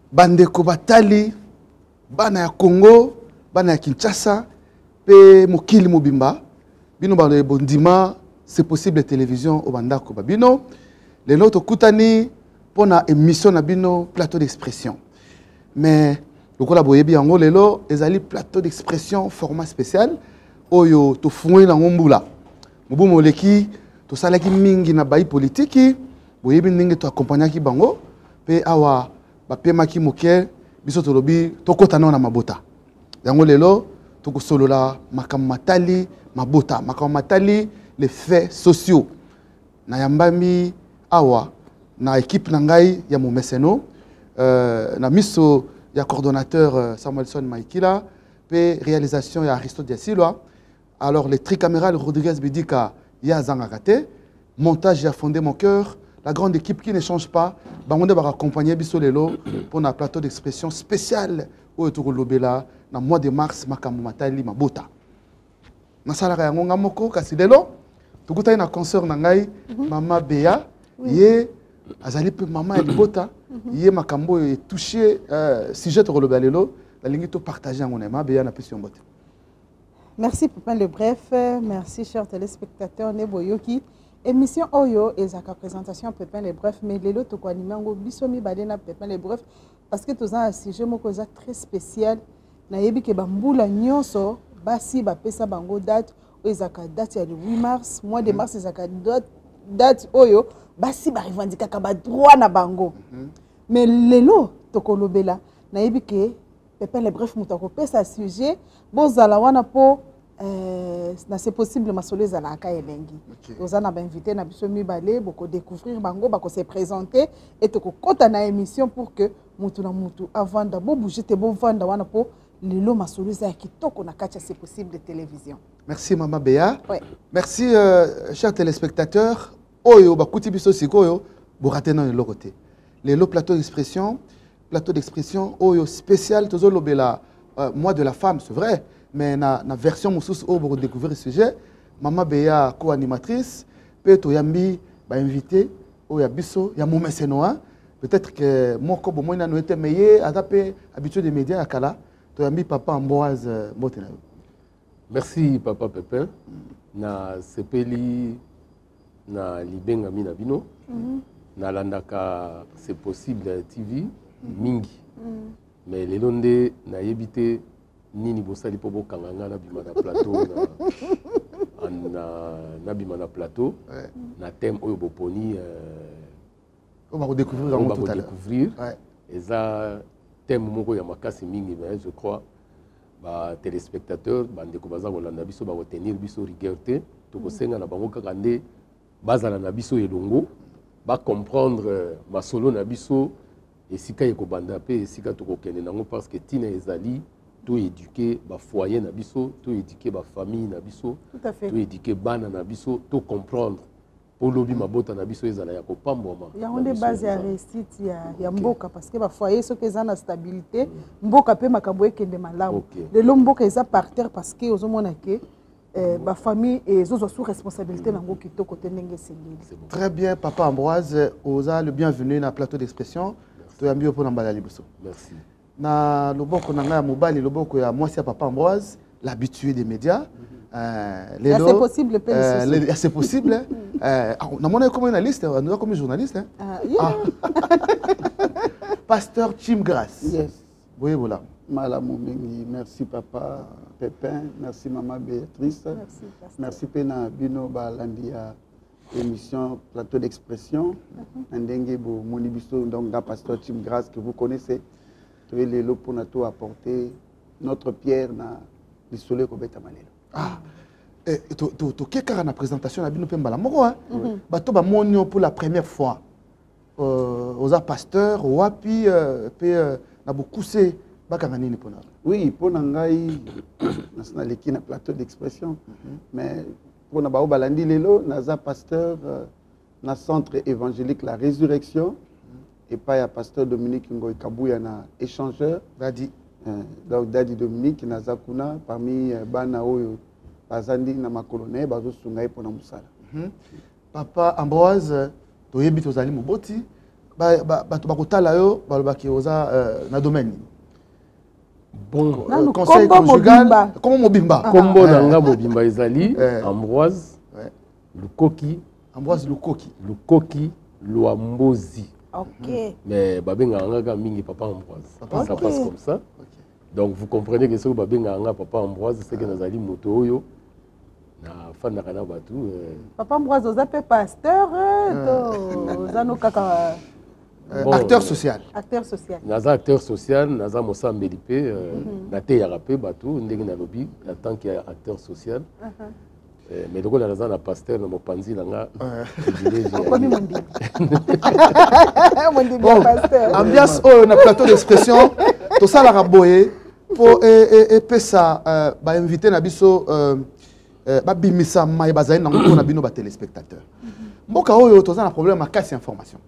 bandeko batali bana ya Congo bana ya Kinshasa pe mokili mobimba bino ba bondima c'est possible télévision au bandako babino lelo tokutani pona émission na bino plateau d'expression mais lokola boyebi yango lelo ezali plateau d'expression format spécial oyo to fungwe na ngombula mubu moleki to salaki mingi na bayi politique boyebi ndenge to accompagnaki bango pe awa bapemaki moke biso tolobi tokota na mabota yango lelo tokosolola makamatali mabota makamatali les faits sociaux na yambami awa na équipe na ngai ya momeseno na miso ya coordonnateur Samuelson Maikila pe réalisation ya Aristote Diasilwa alors les tricaméral Rodriguez Bidika ya Zangakate montage ya Fondé mon cœur la grande équipe qui ne change pas bangonde ba accompagner biso lelo pour un plateau d'expression spécial au Tokolobela na mois de mars makamatali mabota na sala ya ngonga moko kasi lelo tukutai na concert na ngai mama Bea ye azali pe mama ya libota ye makambo e touché sujet Tokolobela lelo la ligne to partager ngone mama Bea na pesi mbote. Merci Pépin le bref, merci chers téléspectateurs Neboyoki. Émission Oyo et Zaka présentation Pépin le bref mais lelo to ko animer ngo bisomi badena Pépin le bref parce que tous un sujet moko za très spécial na yebi ke bambula nyonso basi ba pesa bango date o ezaka date ya le 8 mars mois de mars ezaka date oyo basi ba revendiquer ka ba droit na bango mais lelo to ko lobela na yebi ke Pépin le bref muta ko pesa sujet bozala wana po c'est possible masolo ezala ka elengi ozana ba invité na biso mibale boko découvrir bango bako se présenter et to ko kota na émission pour que mutu na mutu avanda bo bouger te bo vanda wana po lelo masolo za kitoko na kacha c'est possible de télévision. Merci Mama Bea. Ouais. Merci chers téléspectateurs oyo bakuti biso sikoyo bo raté na le côté. Lelo plateau d'expression oyo spécial tozo lobela mois de la femme c'est vrai. Mais na version moussus au pour découvrir le sujet Mama Bea co-animatrice peut to yambi ba invité au yabiso ya momesenoa peut-être que moi comme moi na été meilleur adapté habitué des médias à kala to yambi papa Ambroise Mbotena. Merci papa Pépin na sepeli na libenga mina bino na landaka c'est possible TV mingi mais les londe na yebité nini bosali po bokanganga na bima na plateau na bima na plateau na thème oyo boponi on va redécouvrir on va découvrir et ça thème moko ya makasi mingi mais je crois ba téléspectateurs bande ko baza kolanda biso ba retenir biso rigueur te to ko senga na bango kaka nde bazala na biso elongo ba comprendre masolo na biso esika yeko banda pe esika to ko kende nango parce que tina ezali tout éduquer ba foyer na biso tout éduquer ba famille na biso tout éduquer bana na biso tout comprendre pour lobi mabota na biso ezala ya kopamboma ya onde base ya réussite ya mboka parce que ba foyer so que na stabilité mboka pe makambo ekende malamu de mboka eza par terre parce que ozomona ke ba famille et zo sous responsabilité nango kitoko tenenge sengeli. Très bien papa Ambroise oza le bienvenu na plateau d'expression to ya mbio pona mbala liboso. Merci. Na loboko na ngai mobali loboko ya mwasi ya papa Ambroise l'habitué des médias c'est possible c'est possible na mona comme une liste on doit comme journaliste pasteur Tim Grace yes oui voilà malamu mingi merci papa Pépin merci maman Béatrice merci pena bino balandi ya émission plateau d'expression ndenge bo monibiso donc pasteur Tim Grace que vous connaissez. Tu es le pour nous apporter notre pierre na l'isole ko beta malelo. Ah. To keka na présentation na bino pemba la moko hein. Bato ba monyo pour la première fois. Aux pasteurs wapi pe na bokuse bakanga nini pona. Oui, pona ngai nationalité na plateau d'expression mais pona ba balandi lelo naza pasteur na centre évangélique la résurrection. Et pas ya pasteur Dominique Ngoy Kabuya na échangeur Dadi donc Dadi Dominique Nazakuna parmi bana oyo bazandi na makolone bazo sunga pour na musala. Papa Ambroise to yebi tozali moboti bakotala yo balobaki oza na domaine bon conseil conjugal comment mobimba kombo nanga mobimba ezali Ambroise Lukoki Lukoki Luambozi. Ok. Mais babenga nga mingi papa Ambroise. Ça passe comme ça. Donc vous comprenez que ce que babenga nga papa Ambroise c'est que nazali moto oyo na fanda kana batu Papa Ambroise oza pe pasteur oza no kaka acteur social. Acteur social. Naza acteur social, naza mosambeli pe na te ya pe batu ndenge na lobi en tant qu'acteur social. Mais le rôle de la pasteur, mon panzi, ambiance on a plateau d'expression, tout ça la raboye pour et ça ba inviter na biso ba bimisa mai bazali na ngoko na bino ba téléspectateurs. Mboka oyo to za na problème makasi information.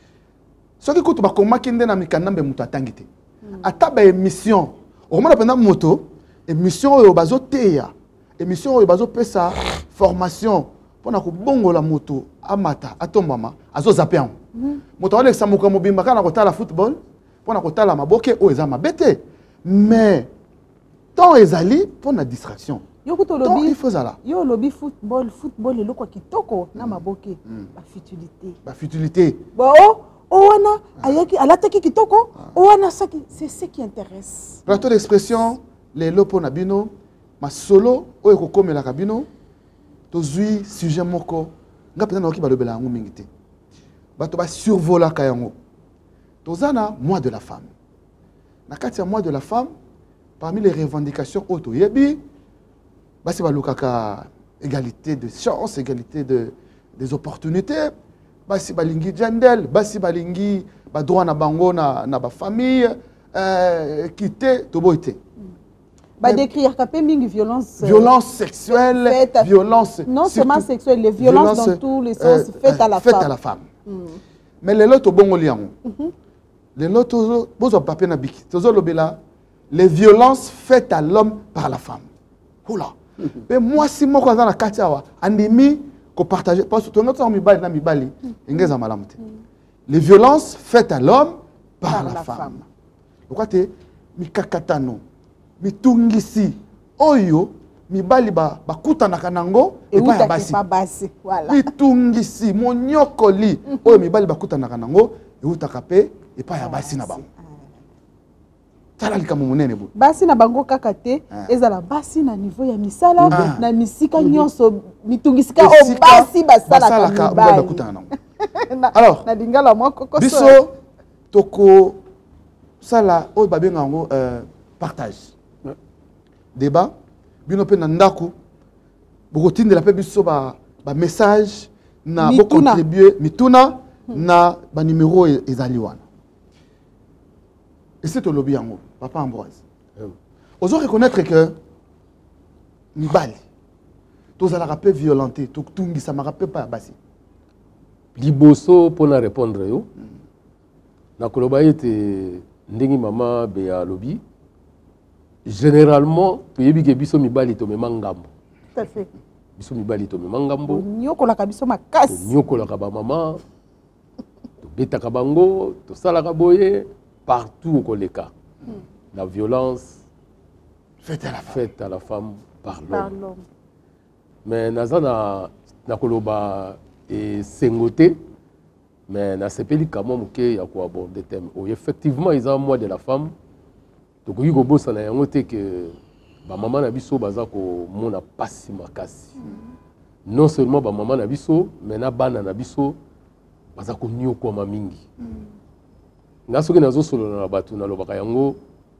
Soki kutu ba komaki nde na mikanambe mutu atangite. Ata ba émission, au moment pena moto émission oyo bazo teya. Émission oyo bazo pesa formation pona ko bongola moto amata atombama azo zapian moto wale samuka mobimba kana ko tala football pona ko tala maboke o eza mabete mais tant ezali pona distraction yoko to lobi il faut ça yo lobi football eloko kitoko na maboke ba futilité bon wana ayaki alataki kitoko wana saki c'est ce qui intéresse plateau d'expression les lopo na bino ma solo oyo ko komela ka bino tozui sujet moko nga pena noki balobela yango mingi te bato ba survola ka yango tozana mois de la femme na kati ya mois de la femme parmi les revendications auto yebi basi balukaka égalité de chance égalité des opportunités basi balingi jandel basi balingi ba droit na bango na ba famille quitter toboité ba décrire kapé mingi violence sexuelle violence non seulement sexuelle les violences dans tous les sens faites à la femme mais les loto bongo liango les loto bozo papé na biki tozo lobela les violences faites à l'homme par la femme oula mais moi si moko za na katiawa andimi ko partager parce que to ngata mibali na mibali ingeza malamu te les violences faites à l'homme par la femme pourquoi te mikakatano mitungisi oyo mibali bakutanaka nango epa ya basi voilà mitungisi monyokoli oyo mibali bakutanaka nango eutaka pe epa ya basi na bango tala likambo monene bo basi na bango kaka te ezala basi na niveau ya misala na misika nyonso mitungisika o basi basalaka mibali bakutana nango alors na dingala moko koso biso toko sala oyo babenga yango partage débat bino pe na ndako bokotindela pe biso ba message na bo contribuer mituna na ba numéro ezali wana et c'est to lobby yango papa Ambroise ozo reconnaître que mibali tozala rapé violenté to tungi ça m'a rappelé pas basi liboso pona répondre yo na koloba ete ndingi mama be ya lobby généralement toyebi ke biso mibali to memangambo tout à fait biso mibali to memangambo nyokola ka biso makasi nyokola ka ba mama to betaka bango to sala ka boye partout au koleka la violence faite à la femme par l'homme mais nazana na koloba et sengoté mais na sepeli kamo muke ya ko aborder thème o effectivement ils ont mois de la femme donc il go bossa na yango te que ba maman na biso baza ko mona pasi makasi non seulement ba maman na biso mais na bana na biso baza ko nyoko ma mingi na soki nazo solo na batu na lobaka yango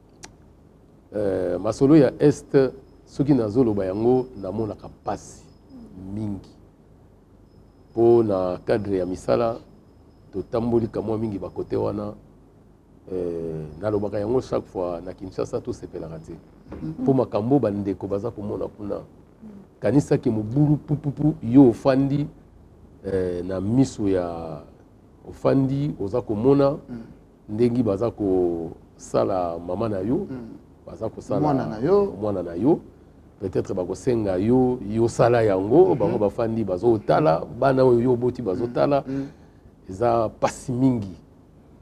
masolo ya est soki nazo loba yango na mona ka pasi mingi po na cadre ya misala to tamboli kamwa mingi ba côté wana nalobaka yango chaque fois na Kinshasa to sepelaka te po makambo bandeko baza komona kuna kanisa ke mobulu pupupu yo ofandi na miso ya ofandi oza komona ndengi baza ko sala mama na yo baza ko sala mwana na yo peut-être bakosenga yo sala yango bango bafandi bazo tala bana oyo yo boti bazo tala eza pasi mingi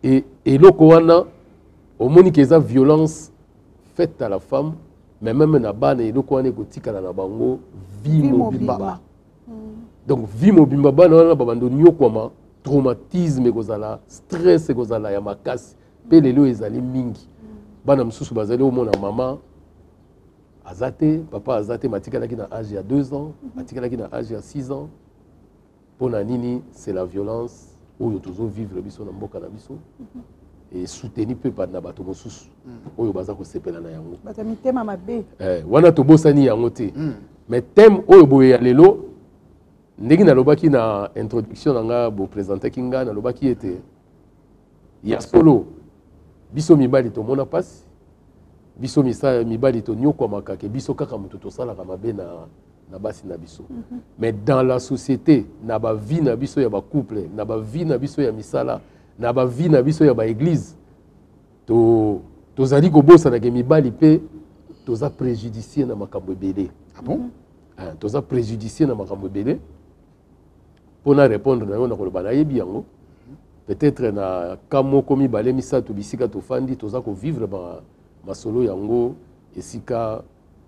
et eloko wana omoni que eza violence faite à la femme mais même na bana eloko wana ekotikala na bango vie mobimba. Donc vie mobimba bana wana babando nyokwama traumatisme ekozala stress ekozala ya makasi pe lelo ezali mingi bana mosusu bazali omona mama azate papa azate matikalaki na âge ya 2 ans matikalaki na âge ya 6 ans pona nini c'est la violence oyo tozo vivre biso na mboka na biso et soutenir pe pa na bato mosusu oyo baza ko sepela na yango bato mitema mabe wana tobosani yango te mais thème oyo boye ya lelo ndenge nalobaki na introduction nanga bo présenter kinga nalobaki ete ya solo biso mibali tomona pasi biso mibali to nyoko makake biso kaka mutu tosala ka mabe na basi na biso mais dans la société na ba vie na biso ya ba couple na ba vie na biso ya misala na ba vie na biso ya ba église tozali kobosa na ke mibali pe toza préjudicié na makambo ebele. Ah bon? Toza préjudicié na makambo ebele. Pour répondre na yona koloba na yebi yango peut-être na kamo komi bale misato bisika to fandi toza ko vivre ba masolo yango esika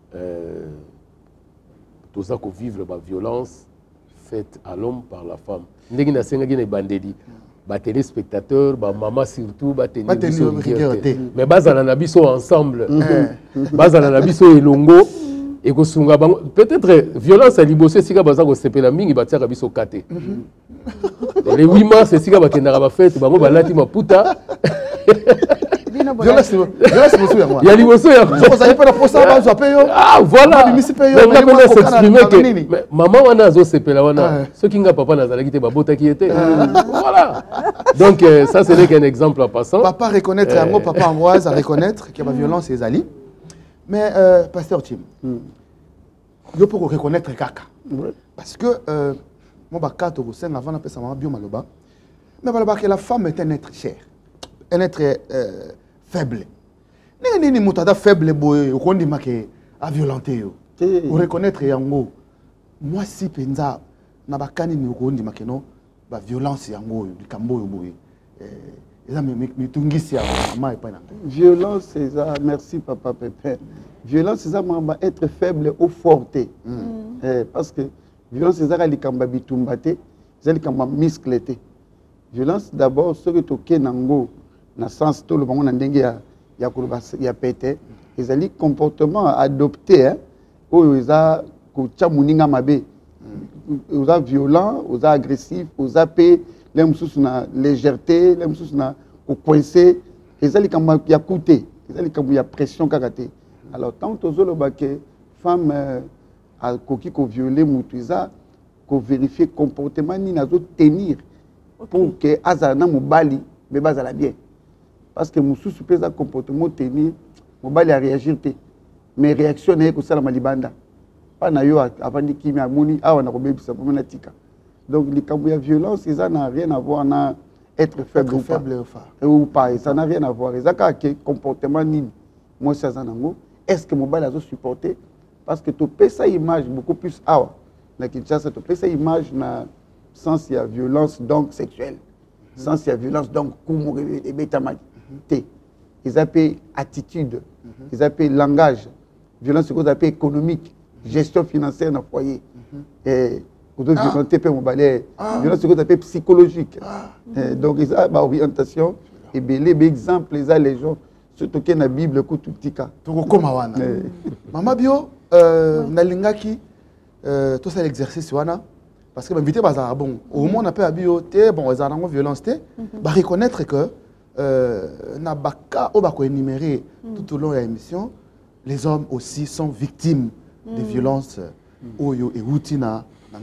toza ko vivre ba violence faite à l'homme par la femme. Ndenge na senga gine bandeli ba téléspectateurs ba maman surtout ba tenir biso mais bazala na biso ensemble bazala na biso elongo et kosunga bango peut-être violence à liboso sika baza ko sepela mingi batiaka biso kate les 8 mars sika bakendaka ba fête bango balati maputa violence mosu ya ya liboso ya ko za ipela posa ba zo pe yo voilà bimisi pe yo na ko s'exprimer que maman wana zo sepela wana ce kinga papa nazalaki te babotaki ete voilà donc ça ce n'est qu'un exemple en passant papa reconnaître yango papa Ambroise à reconnaître qu'il y a violence ezali. Mais, Pasteur Tim, je peux reconnaître Kaka. Parce que, moi, je suis avant de faire ça, mais que la femme est un être cher, un être faible. Si vous êtes faible, vous êtes violenté. Vous reconnaître Yango. Moi, si Penza, je suis violence Yango, du Cambo. Violence, c'est ça. Merci, papa Pépin. Violence, c'est ça, être faible ou forte. Parce que violence, c'est ça, c'est ça, c'est ça, musclé. Violence, d'abord, ce que tu as dans le sens tout le monde il y a pété. C'est un comportement adopté. Où ils ont violent, ils ont agressif, ils ont payé. Les gens na légèreté, les gens na coincé, et ça il y a coûté, il y a pression karaté. Alors tant que les femmes a coquille ko violer mutuiza, ko vérifier comportement ni nazo tenir pour que azana mobali be bazala bien. Parce que mususu pesa comportement tenir, mobali a réagir té. Mais réaction na ko sala malibanda. Pas na yo avant di kimi amoni awa na ko bebisa pour menatika. Donc, la violence, ça n'a rien à voir avec être faible ou pas. Ça n'a rien à voir. Ça n'a quel comportement ni moi ça est-ce que mon bal a supporté parce que tu peux ça image beaucoup plus na Kinshasa tu peux ça image na sens il y a violence donc sexuelle. Sens il y a violence donc comme et bétamag. Ils appellent attitude, ils appellent langage, violence ils appellent économique, gestion financière dans le foyer. Violence psychologique. Donc, ils ont une orientation. Et bien, les exemples, les gens, surtout que dans la Bible, tout petit cas. Maman Bio, Nalingaki, tout ça l'exercice, parce que l'invité, bon, au moins, on a pas Bio, bon, ils ont une violence, reconnaître que, na baka, on va énumérer tout au long de l'émission, les hommes aussi sont victimes de violences, oyo et outina.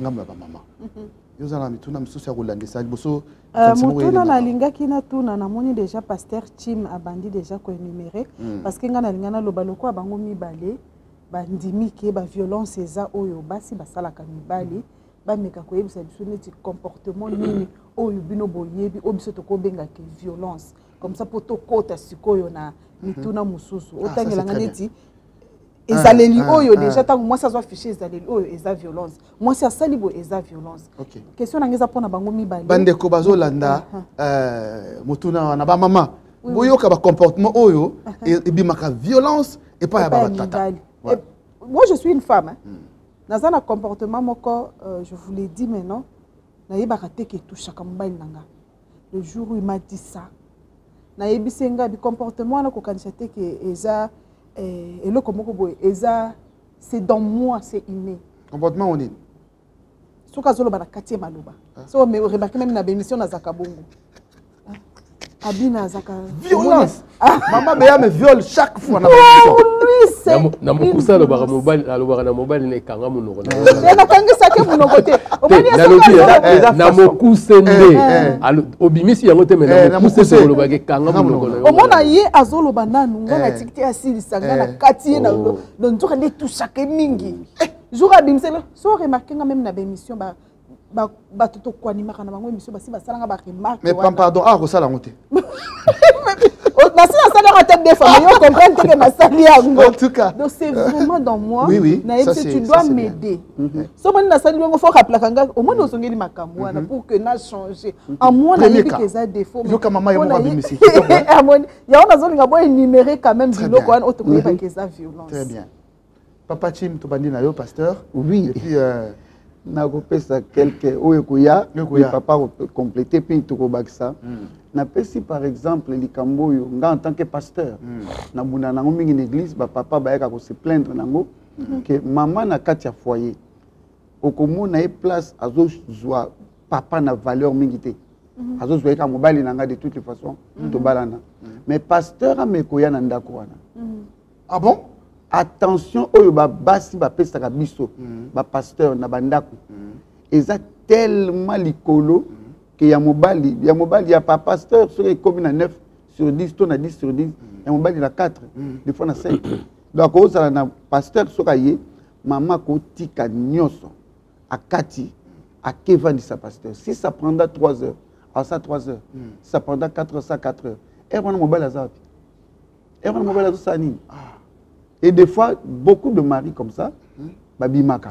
Mutuna na lingaki na tuna na moni déjà pasteur Tim abandi déjà ko énumérer parce que ngana lingana lobaloko abango mibale bandimi ke ba violence eza oyo basi basalaka mibale ba meka ko yebisa biso neti comportement nini oyo bino boyebi obiso to ko benga ke violence comme ça poto kota sikoyo na mituna mususu otangela neti ezaleli oyo déjà tant moi ça soit fiché ezaleli oyo eza violence moi c'est ça libo eza violence question na ngeza pona bango mibale bande ko bazolanda mutuna na ba mama boyoka ba comportement oyo ebimaka violence et pas ya ba tata. Moi je suis une femme dans un comportement moko je vous l'ai dit maintenant na yebaka te ke tout chaque mobile nanga le jour où il m'a dit ça na yebisenga bi comportement na ko kanisa te ke eza et le comment c'est dans moi, c'est inné. Comportement on est. Ce cas là, bana katie maluba. So mais remarquez même na bémission na zakabongo. Abina zaka. Violence. Maman Béa me viole chaque fois na bémission. Lui c'est. Na mokusa lo bara mobile, lo bara na mobile ne kanga munoko. Na kanga sake munoko te. Na mokusa nde. Obimisi yango te mais na mokusa lo bara kanga munoko. Omona ye azolo bananu ngana tikiti asili sanga na katie na lo. Donc tu rende tout chaque mingi. Jour abimselo, so remarquer même na bémission ba batuto kwa ni makana bango émission basi basalanga ba remarque. Mais pardon, ah ça la honte. Na si na sala tête des femmes, yo comprendre que na sali yango. En tout cas. Donc c'est vraiment dans moi. Oui, ça tu dois m'aider. So man na sali yango faut rappeler kanga au moins osongeli makambo wana pour que na changer. En moi na yebi que ça défaut. Yo kama mama yo bimisi. Ya on azolinga bo énumérer quand même biloko wana auto koyeba que ça violence. Très bien. Papa Chim to bandi na yo pasteur. Oui. Et puis na kopesa quelques oyokuya papa compléter puis to kobakisa na pesi par exemple likambo yo nga en tant que pasteur na buna nango mingi l'église ba papa ba yaka ko se plaindre nango que maman na kati ya foyer okomona e place azo zwa papa na valeur mingi te azo zwa ka mobali nanga de toutes les façons to balana mais pasteur amekoya na ndako wana. Ah bon? Attention oyo ba basi ba pesaka biso ba pasteur na bandako eza tellement likolo que ya mobali ya pa pasteur sur les communes à 9 sur 10 ton à 10 sur 10 ya mobali na 4 des fois na 5 donc ozala na pasteur soka ye mama ko tika nyoso akati akevandi sa pasteur si ça prendra 3 heures à ça 3 heures ça prendra 4 heures ça 4 heures et on mobile azapi et on mobile azosani. Et des fois, beaucoup de maris comme ça, babimaka.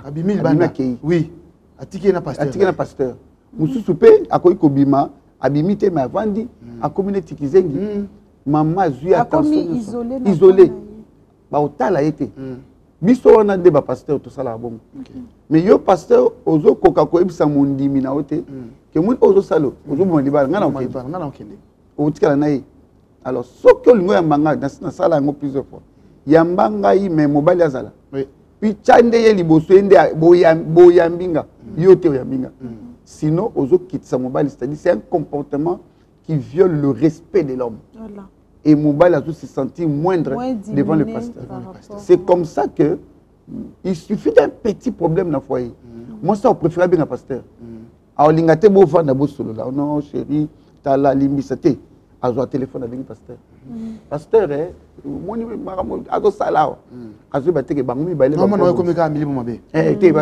Oui. Atiki na pasteur. Atiki na pasteur. Musu soupe, akoy kobima, abimite ma vandi, akomine tikizengi. Maman zui attention. Isolé. Ba otala été. Biso wana de ba pasteur tout ça là bon. Mais yo pasteur ozo koka ko ebisa mondimi na ote. Que mun ozo salo, ozo mo libala ngana okende. O tikala na ye. Alors, ce que le ngoya manga na sala ngo plusieurs fois. Yambanga yi me mobali azala. Oui. Puis chande ye liboso ende boyambinga yote oyambinga. Sinon ozo kitsa mobali, c'est-à-dire c'est un comportement qui viole le respect de l'homme. Voilà. Et mobali a tout se sentir moindre devant le pasteur. C'est comme ça que il suffit d'un petit problème dans le foyer. Moi ça on préfère bien un pasteur. Alors lingate bo vanda bo solo là. Non chérie, ta la limbisate. Azo téléphone avec le pasteur. Pasteur moni maramu azo sala azo bateke bango mi baile non non comme ka milibu mabe te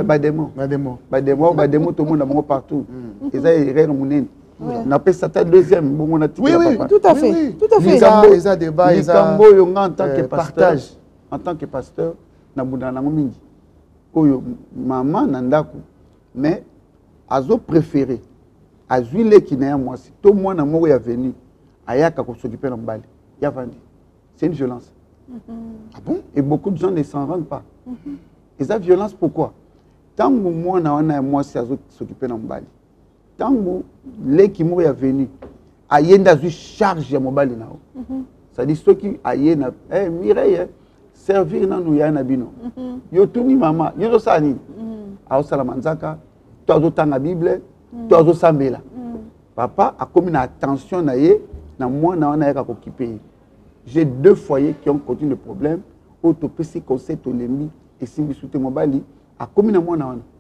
bademo tout le monde mongo partout eza erreur munene na pesa ta deuxième bongo na tika papa tout à fait eza débat eza mboyo nga en tant que pasteur en tant que pasteur na bunda nango mingi oyo maman na ndako mais azo préféré azui leki na ya mwasi to mwana moko ya venu ayaka ko s'occuper na mbali ya vandi. C'est une violence. Ah bon? Et beaucoup de gens ne s'en rendent pas. Et ça, violence, pourquoi? Tant que moi, moi, c'est à s'occuper de mbali. Tant que les qui m'ont venu, aïe n'a eu charge de mbali nao. Ça dit ceux qui aïe n'a, Mireille, servir dans nous ya nabino. Yo tuni mama, yo sani. Ao salamanzaka, toi zo tanga Bible, toi zo sambela. Papa a comme une attention naie. Moi, je suis j'ai 2 foyers qui ont continué le problème. Autopsie, conseil, tolémie et si je suis mobile, à combien de mois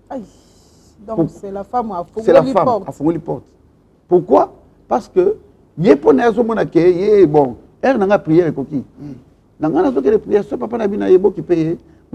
donc c'est la femme à Fongo les portes. Pourquoi? Parce que il pour les hommes qui bon, elle n'a pas prière coquille. N'a pas de prière, ce papa n'a pas beau qui paye,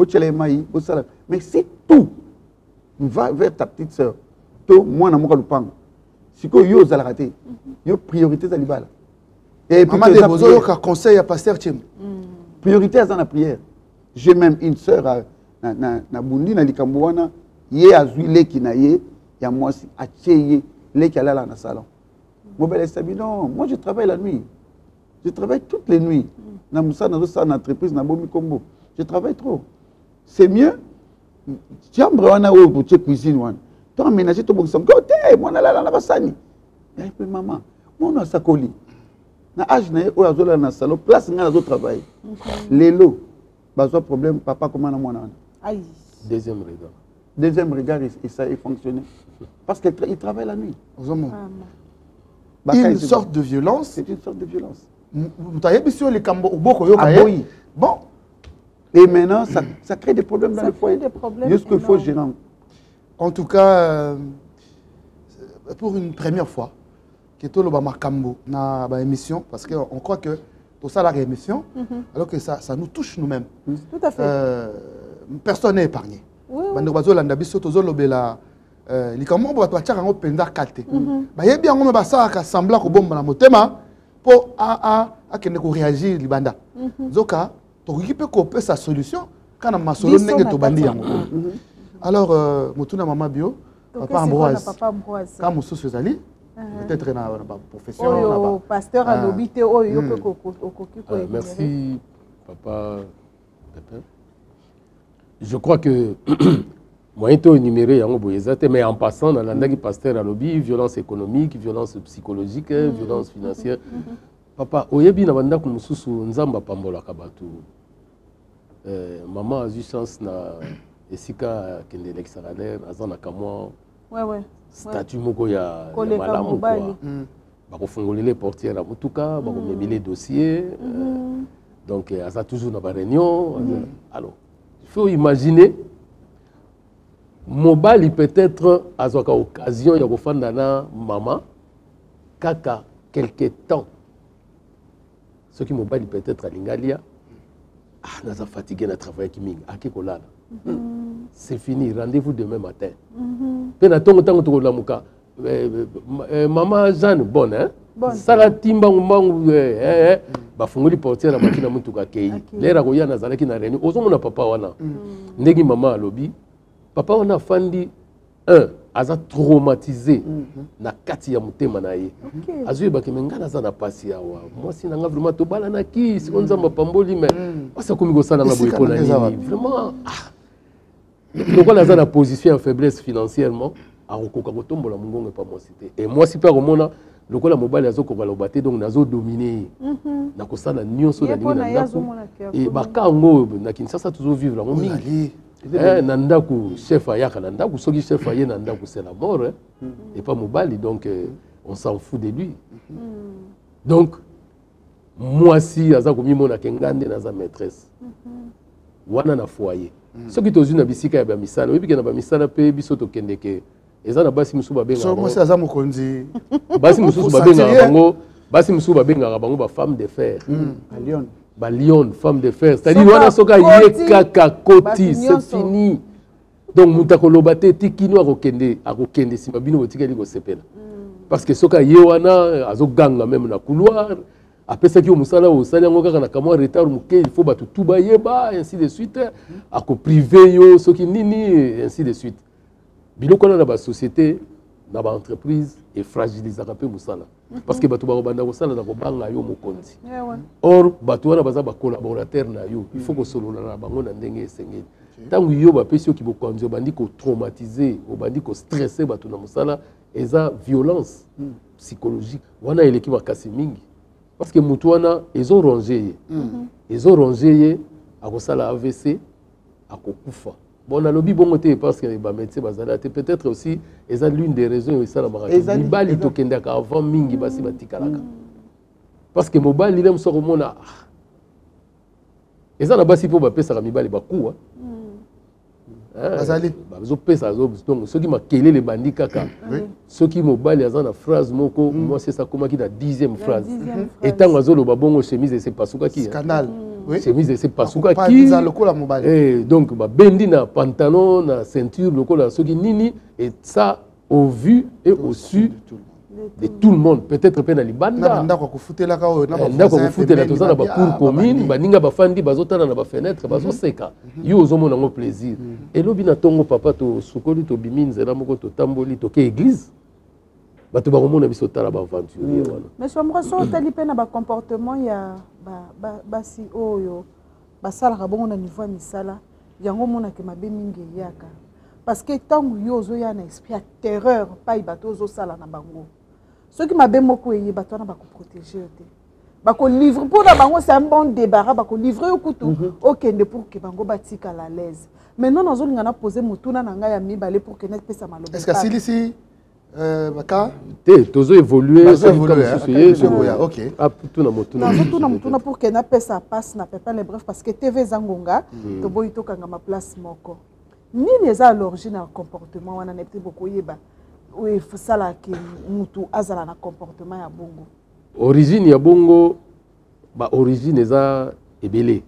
mais c'est tout. Va vers ta petite sœur. Toi, moi, je suis pas. Si tu as la raté, il y a priorité à l'ibala. Et puis, maman de bozo ka conseil à pasteur Chim. Priorité à la prière. J'ai même une sœur na Bundi, na Likambouana, yé a zouilé qui na yé, y a moi aussi, a tchéyé, les qui allait dans le salon. Mon bel estabi, non, moi je travaille la nuit. Je travaille toutes les nuits. Dans une entreprise, dans Bomi Combo. Je travaille trop. C'est mieux. Tu as une cuisine. Tu as aménagé ton bon sang. Moi, je suis là, je suis maman. Moi, je suis là. Na âge na o azola na salon place nga zo travail. Lelo bazo problème papa comment na mwana. Aïe. Deuxième regard. Deuxième regard et ça a fonctionné parce qu'il travaille la nuit. Une sorte de violence. C'est une sorte de violence. Bon. Et maintenant, ça crée des problèmes dans le foyer. C'est ce qu'il faut gérer. En tout cas, pour une première fois, que tout le Makambo dans l'émission, parce qu'on croit que tout ça, la émission, alors que ça nous touche nous-mêmes. Tout à fait. Personne n'est épargné. Oui. Likambo bato achaka ngo penda kate ba yebi yango me basaka sembla ko bomba na motema po akende ko réagir libanda zoka to kipe ko pesa solution kana masolo ndenge to bandi yango alors mutuna mama bio papa Ambroise comme mususu ezali peut-être na profession na pasteur à l'obité oyo pe ko merci papa Pépin. Je crois que moyen to énuméré yango boyezate mais en passant dans l'andaki pasteur à lobby violence économique violence psychologique violence financière papa oyebi na banda ku mususu nzamba pambola kabatu maman a eu chance na esika kende l'extérieur azana kamwa statut moko ya malamu quoi bako fungolele portière à mutuka bako mebile dossier donc aza toujours na ba réunion alors il faut imaginer mobali peut-être a une occasion de faire na maman kaka quelque temps ce qui mobali peut-être à l'ingalia naza fatigué na travail qui mingi akikolala c'est fini rendez-vous demain matin pe na tongo tango to la muka maman Jeanne bonne hein sala timba mbangu ba fungoli portière na makina mutuka kei lera ko yana zalaki na réunion ozomona papa wana ndegi maman alobi papa on a fandi aza traumatisé na kati ya mutema na ye azui ba kemenga na za na pasi awa moi si na nga vraiment to bala na ki si on zamba pamboli mais ça komi go sala na boy ko na ni vraiment donc on a za na position en faiblesse financièrement a rokoka ko tombola mungongo pa moi cité et moi si pas romona lokola mobile azoko ko lobaté donc nazo dominer na ko sala nyonso na ndinga na ndako et bakango na Kinshasa toujours vivre la mingi Nandaku chef ayaka Nandaku soki chef aye Nandaku c'est la mort et pas mobali donc on s'en fout de lui donc moi si aza komi mona kengande na za maîtresse wana na foyer soki tozu na bisika ya ba misala oyebi ke na ba misala pe biso to kendeke eza na basi musu ba benga so moi aza mokonzi basi musu ba benga bango basi musu ba benga bango ba femme de fer à Lyon ba Lyon femme de fer c'est-à-dire wana soka ye kaka koti c'est fini donc mutako lobate tikino akokende sima bino botikeli ko sepela parce que soka ye wana azoganga même na couloir après ça qui au musala au sala ngo kaka na kamwa retard muke il faut batu tuba yeba ainsi de suite ako privé yo soki nini ainsi de suite biloko na ba société na ba entreprise et fragiliser un peu musala parce que batu ba banda ko sala na ko banga yo mokonzi or batu wana baza ba collaborateur na yo il faut ko solola na bango na ndenge esengeli tangu yo ba pesio ki bokonzi bandi ko traumatiser o bandi ko stresser batu na musala eza violence psychologique wana eleki makasi mingi parce que mutu wana ezo rongé akosala AVC akokufa bon alobi bongo te parce que ba médecin bazala te peut-être aussi eza l'une des raisons et ça la maraki mibali to kendaka avant mingi basi batikalaka parce que mobali lem so komona eza na basi po ba pesa ka mibali bakuwa bazali bazo pesa donc ceux qui makele les bandits kaka ceux qui mobali aza na phrase moko moi c'est ça comment qui na 10e phrase et tant azolo ba bongo chemise c'est pasuka ki scandale oui chemise c'est pasuka ki et donc ba bendi na pantalon na ceinture lokola ceux qui nini et ça au vu et au su de tout le monde. Peut-être que na libanda. Ndako kufutela ka o na ba. Ndako kufutela to za ba cour commune, baninga bafandi bazotana na ba fenêtre, bazoseka. Yo ozomona ngo plaisir. Et lobi na tongo papa to sukoli to biminze na moko to tamboli to ke église. Bato bakomona biso tala ba aventurier wana. Mais sombra so tali pe na ba comportement ya ba si oyo basala ka bongo na niveau ya misala yango mona ke mabe mingi yaka. Parce que tango yo zo ya na esprit terreur pa ibato zo sala na bango. Ceux qui mabe moko eye bato na ba ko protéger te. Ba ko livre pour na bango c'est un bon débarras ba ko livrer au couteau. OK pour que bango batika à l'aise. Maintenant nazo linga na poser mutuna na nga ya mibale pour que net pesa maloba. Est-ce que si baka tozo évoluer OK tout na motuna pour que na pesa passe na Pépin les Brefs parce que TV Zangonga to boy to kanga ma place moko nini eza l'origine ya comportement wana nepte beaucoup yeba oui sala ki mutu azala na comportement ya bongo origine ya bongo ba origine eza ebele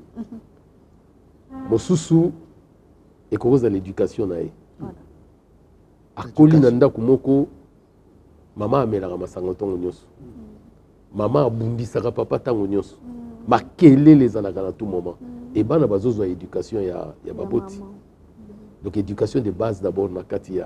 mosusu ekoza l'éducation na ye akoli na ndako moko mama amelaka masango ntongo nyonso mama abundisaka papa ntango nyonso makelele ezalaka na tout moment ebana bazozwa éducation ya baboti donc éducation de base d'abord na kati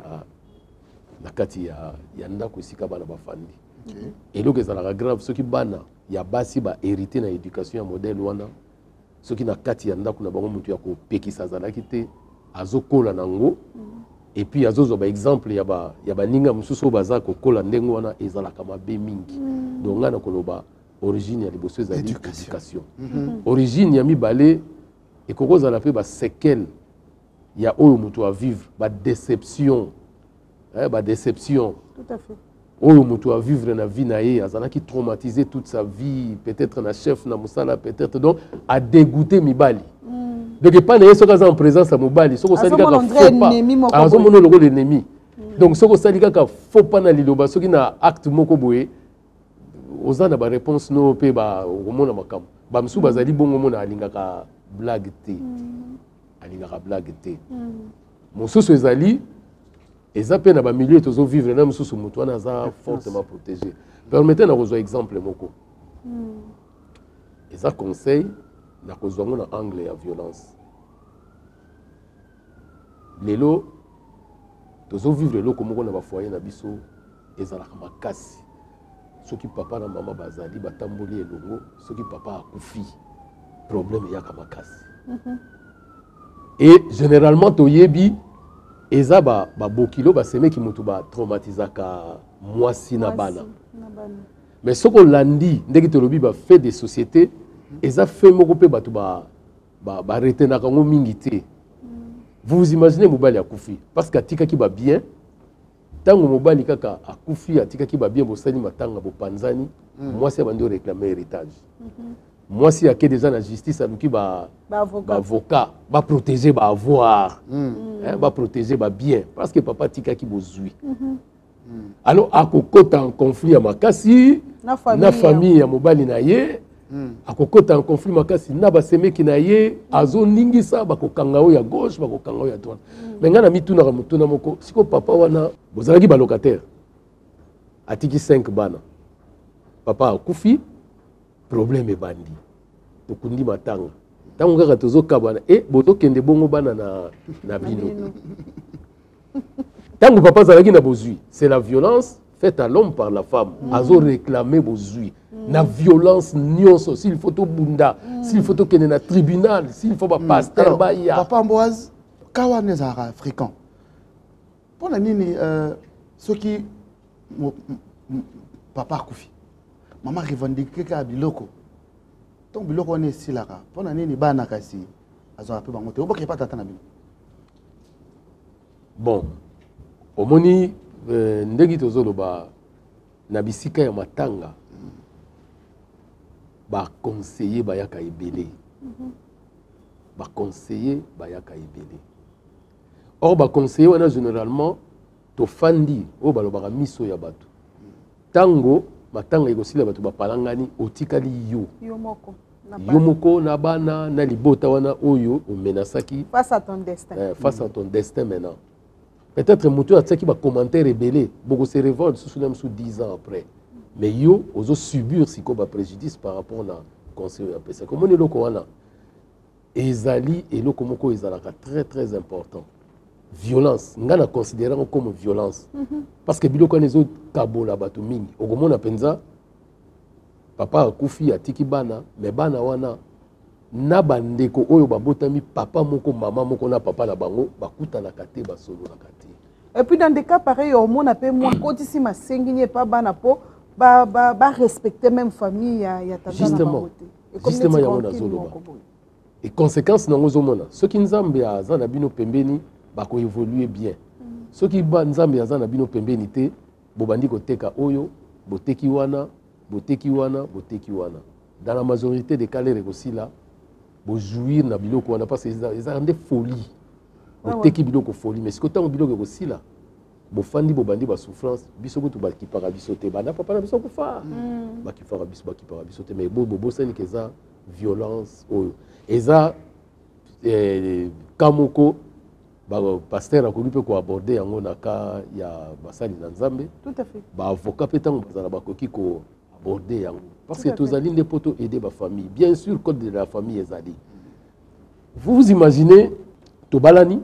ya ndako esika bana bafandi eloko ezalaka grave soki bana ya basi bahérité na éducation ya modèle wana soki na kati ya ndako na bango motu ya kopekisa azalaki te azokola nango et puis azozwa ba exemple ya baninga mosusu oyo baza kokola ndenge wana ezalaka mabe mingi donc nga na koloba origine ya liboso ezali éducation origine ya mibale ekokozala mpe basekele ya oyo moto avivre badéception tout à fait oyo moto avivre na vie na ye azalaki traumatisé toute sa vie peut-être na chef na mosala peut-être donc a dégoûté mibali donc pas na ye soki aza en présence ya mobali soki osali kaka faux pas azomona lokola ennemi donc soki osali kaka faux pas na liloba soki na acte moko boye oza na baréponse no mpe okomona makambo bamosusu bazali bongo mona alingaka blague te mosusu ezali eza mpe na bamilieu tozovivre na mosusu moto wana aza fortement protégé permettez na kozwa exemple moko eza conseil na kozwa ngo na angle ya violence lelo tozovivre eloko moko na bafoyer na biso ezalaka makasi soki papa na mama bazali batamboli elongo soki papa akufi problème eyaka makasi et généralement toyebi eza babokilo basemeki motu batraumatisaka mwasi na bana mais soki olandi ndenge tolobi bafait de société eza fait moko mpe bato baretenaka yango mingi te vous imaginez mobali akufi parce que atikaki babien ntango mobali kaka akufi atikaki babien bosali matanga bopanzani mwasi abandi oréclame héritage mwasi ake déjà na justice aluki baavocat baprotéger baavoir baprotéger babien parce que papa atikaki bozwi alors akokota en conflit ya makasi na famille ya mobali na ye akokota en conflit makasi na basemeki na ye azoningisa bakokanga oyo ya gauche bakokanga oyo ya droite mais nga na mitunaka motuna moko siko papa wana bozalaki balocataire atiki 5 bana papa akufi problème ebandi tokundi matanga ntango kaka tozokabana bozokende bongo bana na bino ntango papa azalaki na bozwi c'est la violence faite à l'homme par la femme azo réclamer bozwi na violence nyonso s'il faut tobunda s'il faut tokende na tribunal s'il faut bapasteur baya papa Ambroise kawana ezalaka africain mpona nini soki papa akufi mama revendique kaka biloko donc biloko wana esilaka mpona nini bana kasi azwaka mpe bango te oboke pa tata na bino bon omoni ndenge tozoloba na bisika ya matanga baconseiller bayaka ebele or baconseiller wana généralement tofandi oyo balobaka miso ya bato ntango matanga ekosila bato bapalangani otikali yo moko na bana na libota wana oyo omenasaki face à ton destin maintenant Peut-être moto a qui va commentaire rebelle, beaucoup se révolte sous 10 ans après. Mais yo, oso subir si quoi préjudice par rapport à conseil après ça. Comment est le koana? Ezali et le komoko ezalaka très très important. Violence, ngana considérant comme violence. Parce que biloko les autres kabola batu mingi. Ogomona penza papa akufi atiki bana, mais bana wana na bandeko oyo babotami papa moko mama moko na papa na bango bakuta na kate basolo na kate. Et puis dans des cas pareils, on a peu moins quand ici ma sengine pas bana po ba respecter même famille ya tata. Justement. Justement ya mona zolo. Et conséquence na ngozomona. Ceux qui nzambe aza na bino pembeni ba ko évoluer bien. Ceux qui ba nzambe aza na bino pembeni te bobandi ko teka oyo, boteki wana, boteki wana, boteki wana. Dans la majorité des cas les aussi là bo jouir na biloko wana parce que ils ont des folies. Boteki biloko folie mais ce que tant biloko aussi là bo fandi bo bandi ba souffrance biso ko to ba ki para biso te bana papa na biso ko fa ba ki para biso te mais bo seni que ça violence oyo eza kamoko ba pasteur akolu pe ko aborder yango na ka ya basali na nzambe tout à fait ba avocat pe tango bazala ba koki ko aborder yango parce que tozali ne poto aider ba famille bien sûr code de la famille ezali vous imaginez tobalani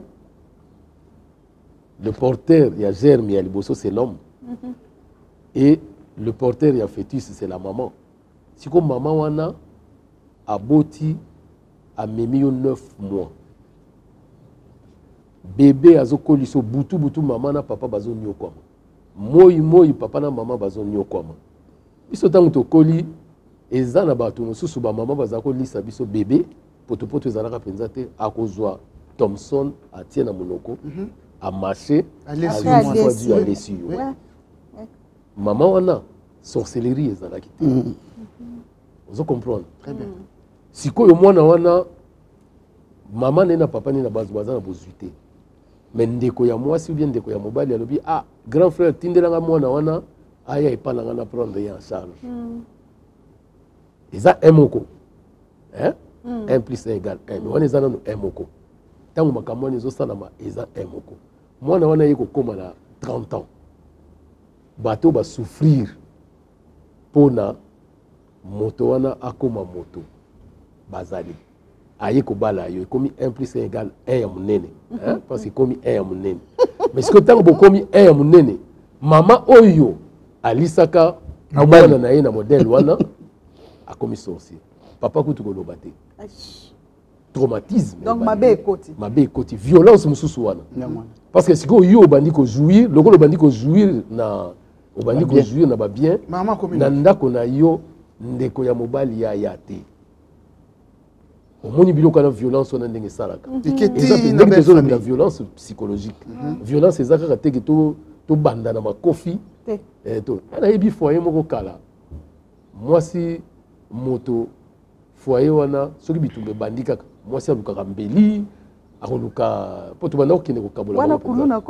le porteur il y a germe il y a liboso c'est l'homme et le porteur il y a fœtus c'est la maman si comme maman wana aboti a memi 9 mois bébé azokoliso butu butu maman na papa bazo nyokwama moi papa na maman bazo nyokwama biso tango tokoli eza na bato mosusu ba maman bazako lisa biso bébé poto ezalaka penza te akozwa Thomson atie na monoko a marché à l'essuie maman wana sorcellerie ezalaki te vous comprendre très bien sikoyo mwana wana maman nena papa nena baza na bozuité mais ndeko ya mwasi ou bien ndeko ya mobali alobi ah grand frère tindelanga mwana wana aya epana na prendre en charge eza un moko hein 1 plus 1 égale 1 mais wana eza nano un moko tango makambo wana ezosalama eza un moko mwana wana ye kokoma na 30 ans bato basouffrir mpona moto wana akoma moto bazali aye kobala yo ekomi 1 plus 1 égale 1 ya monene parce que ekomi 1 ya monene mais siko ntango bokomi 1 ya monene mama oyo alisaka mwana na ye na modèle wana akomi sorcier papa kutu koloba te traumatisme donc mabe ekoti violence mosusu wana parce que sikoyo yo obandi kozouir lokolo obandi kozouir na obandi kozouir na babien na ndako na yo ndeko ya mobali ya te omoni biloko na violence wana ndenge esalaka la violence psychologique violence eza kaka teke tobanda na makofi nayebi foyer moko kala mwasi moto foyer wana soki bitumba ebandi kaka mwasi alukaka mbeli akoluka po tobanda kokende kokabola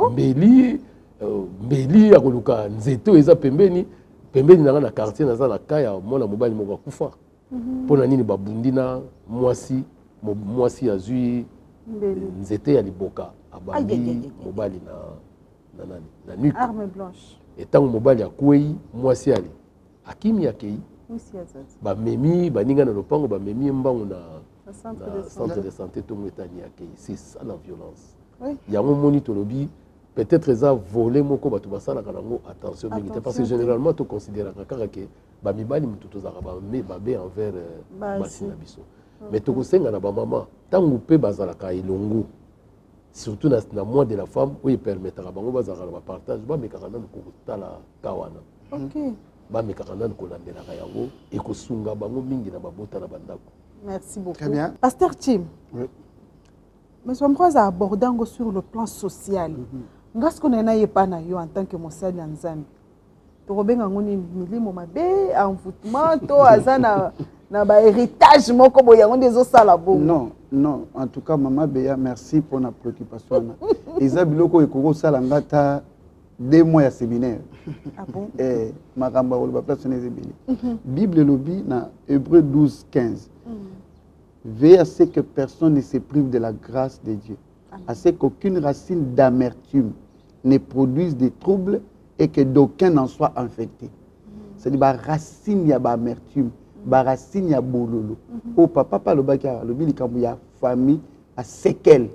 mbeli akoluka nzete oyo eza pembeni nanga na quartier naza na ka ya mwana mobali moko akufa mpo na nini babundi na mwasi azwi nzete ya liboka abambi mobali na nuque arme blanche etango mobali akwei mwasi ali akimi akei bamemi baninga na lopango bamemi mbango na centre de santé tongo etani akei c'est ça la violence yango moni tolobi peut-être eza volé moko bato basalaka nango attention mingi te parce que généralement toconsidéraka kaka ke bamibali motu tozalaka babe envers basi na biso mais tokosenga na bamama ntango mpe bazalaka elongo surtout na mois de la femme oyo epermetaka bango bazalaka na bapartage bamekaka nanu kokotala ka wana bamekaka nanu kolandelaka yango ekosunga bango mingi na babota na bandako. Merci beaucoup. Très bien. Pasteur Tim, mais on va aborder sur le plan social. Qu'est-ce qu'on a pas en tant que mosali nzambe? To robenga ngoni milimo mabe envoûtement to azana na ba héritage moko boya ngoni zo sala bo. Non, en tout cas maman Béa, merci pour la préoccupation. Eza biloko ekoko sala ngata 2 mois ya séminaire. Ah bon? Makamba oloba place nezebeli. Bible lobi na Hébreux 12:15. Veillez à ce que personne ne se prive de la grâce de Dieu, à ce qu'aucune racine d'amertume ne produise des troubles et que d'aucun n'en soit infecté. C'est-à-dire, la racine, il y a l'amertume, la racine, il y a bololo. Oh, papa, le baka, le il y a famille, à séquelles,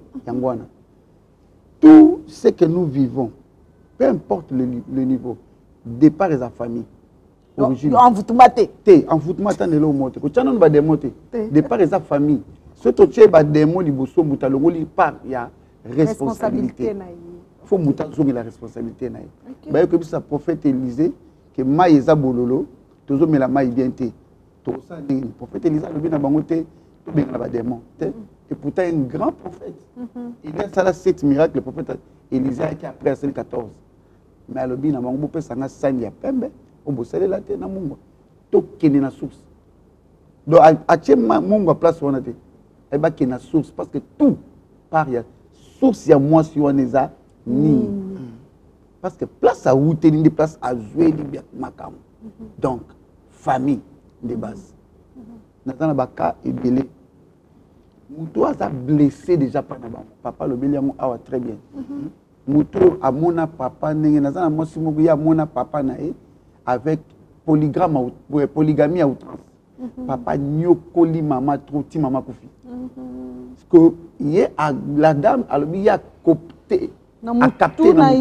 tout ce que nous vivons, peu importe le niveau, départ de la famille. Origine. Envoûtement-té. Envoûtement-té, n'est pas monté. Quand on va démonter, départ de la famille. Ce que tu as démon, il y a responsabilité. Il faut monter la responsabilité. Il y a un prophète Élisée qui m'a dit bololo, tout le monde m'a identité. Tout ça, le prophète Élisée, il a dit tout démon. Et pourtant, un grand prophète. Il y a 7 miracles, le prophète Élisée qui a pris 14. Mais à l'objet, il y a un peu de sang, il y a pembe, au bout de la terre, il y a une source. Donc, à quel moment place on a été? Il y a une source, parce que tout part, il y a source, il y a moi si on est à ni. Parce que place à où tu es, place à jouer, donc, famille de base. Nathan Abaka est belé. Moutou a blessé déjà par papa le belé a très bien. Moutou a mon papa n'est pas moi si mon papa naé avec polygamie à outrance. Papa nyokoli maman trop ti maman kofi. Parce que la dame a le a copté a capté dans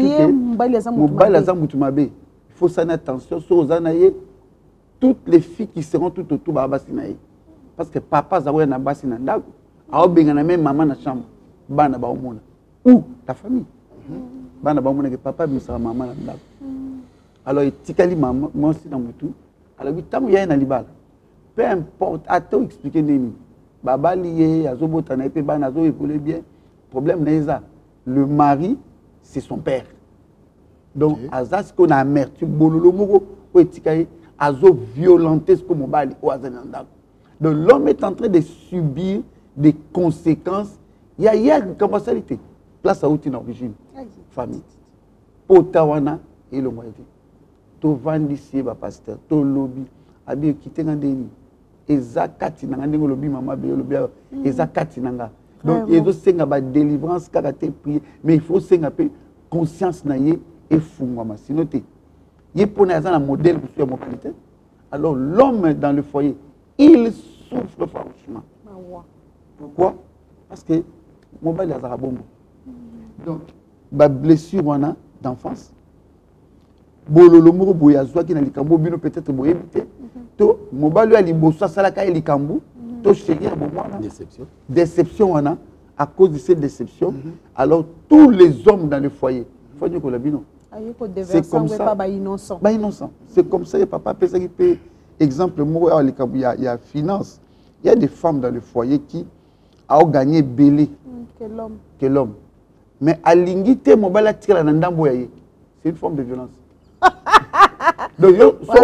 il faut s'en attention sur aux anaïe toutes les filles qui seront tout autour de Bassinaï. Parce que papa Zaoué na Bassina Ndago, a obéi na même maman na chambre, bana ba omona. Ou ta famille. Bana ba omona que papa misera maman na Ndago. Alors tikali maman, moi aussi dans mutu. Alors oui tamu ya na libala. Peu importe, à tout expliquer nini. Baba lié, azobota na épé bana zo évoluer bien. Problème n'est le mari, c'est son père. Donc azas qu'on a amertume bololo moko ou tikali azo violenter ce que mon bali ou azananda. Donc l'homme est en train de subir des conséquences. Il y a une capacité. Place à où tu es d'origine. Famille. Potawana et le moyen. To vandisi ba pasteur, to lobby, abi quitter ngandeni. Ezakati nanga ndengo lobby mama be lobby ezakati nanga. Donc il faut senga ba délivrance caractère prier, mais il faut senga pe conscience na ye et fungwama sinon te. Il faut un modèle pour sur mon qualité. Alors l'homme dans le foyer, il souffre franchement. Pourquoi? Parce que mon bal est à bombe. Donc, ma blessure d'enfance. Bololo moro boya zwa ki na likambo bino peut-être boye bité. To mon bal lui a liboso salaka e likambo. To chéri a bomwana. Déception wana à cause de cette déception. Alors tous les hommes dans le foyer, faut dire que la bino. C'est comme ça. Innocent. C'est comme ça, papa peut s'occuper. Exemple, il y a finance. Il y a des femmes dans le foyer qui ont gagné belé que l'homme. Mais à l'ingité, c'est une forme de violence. Donc,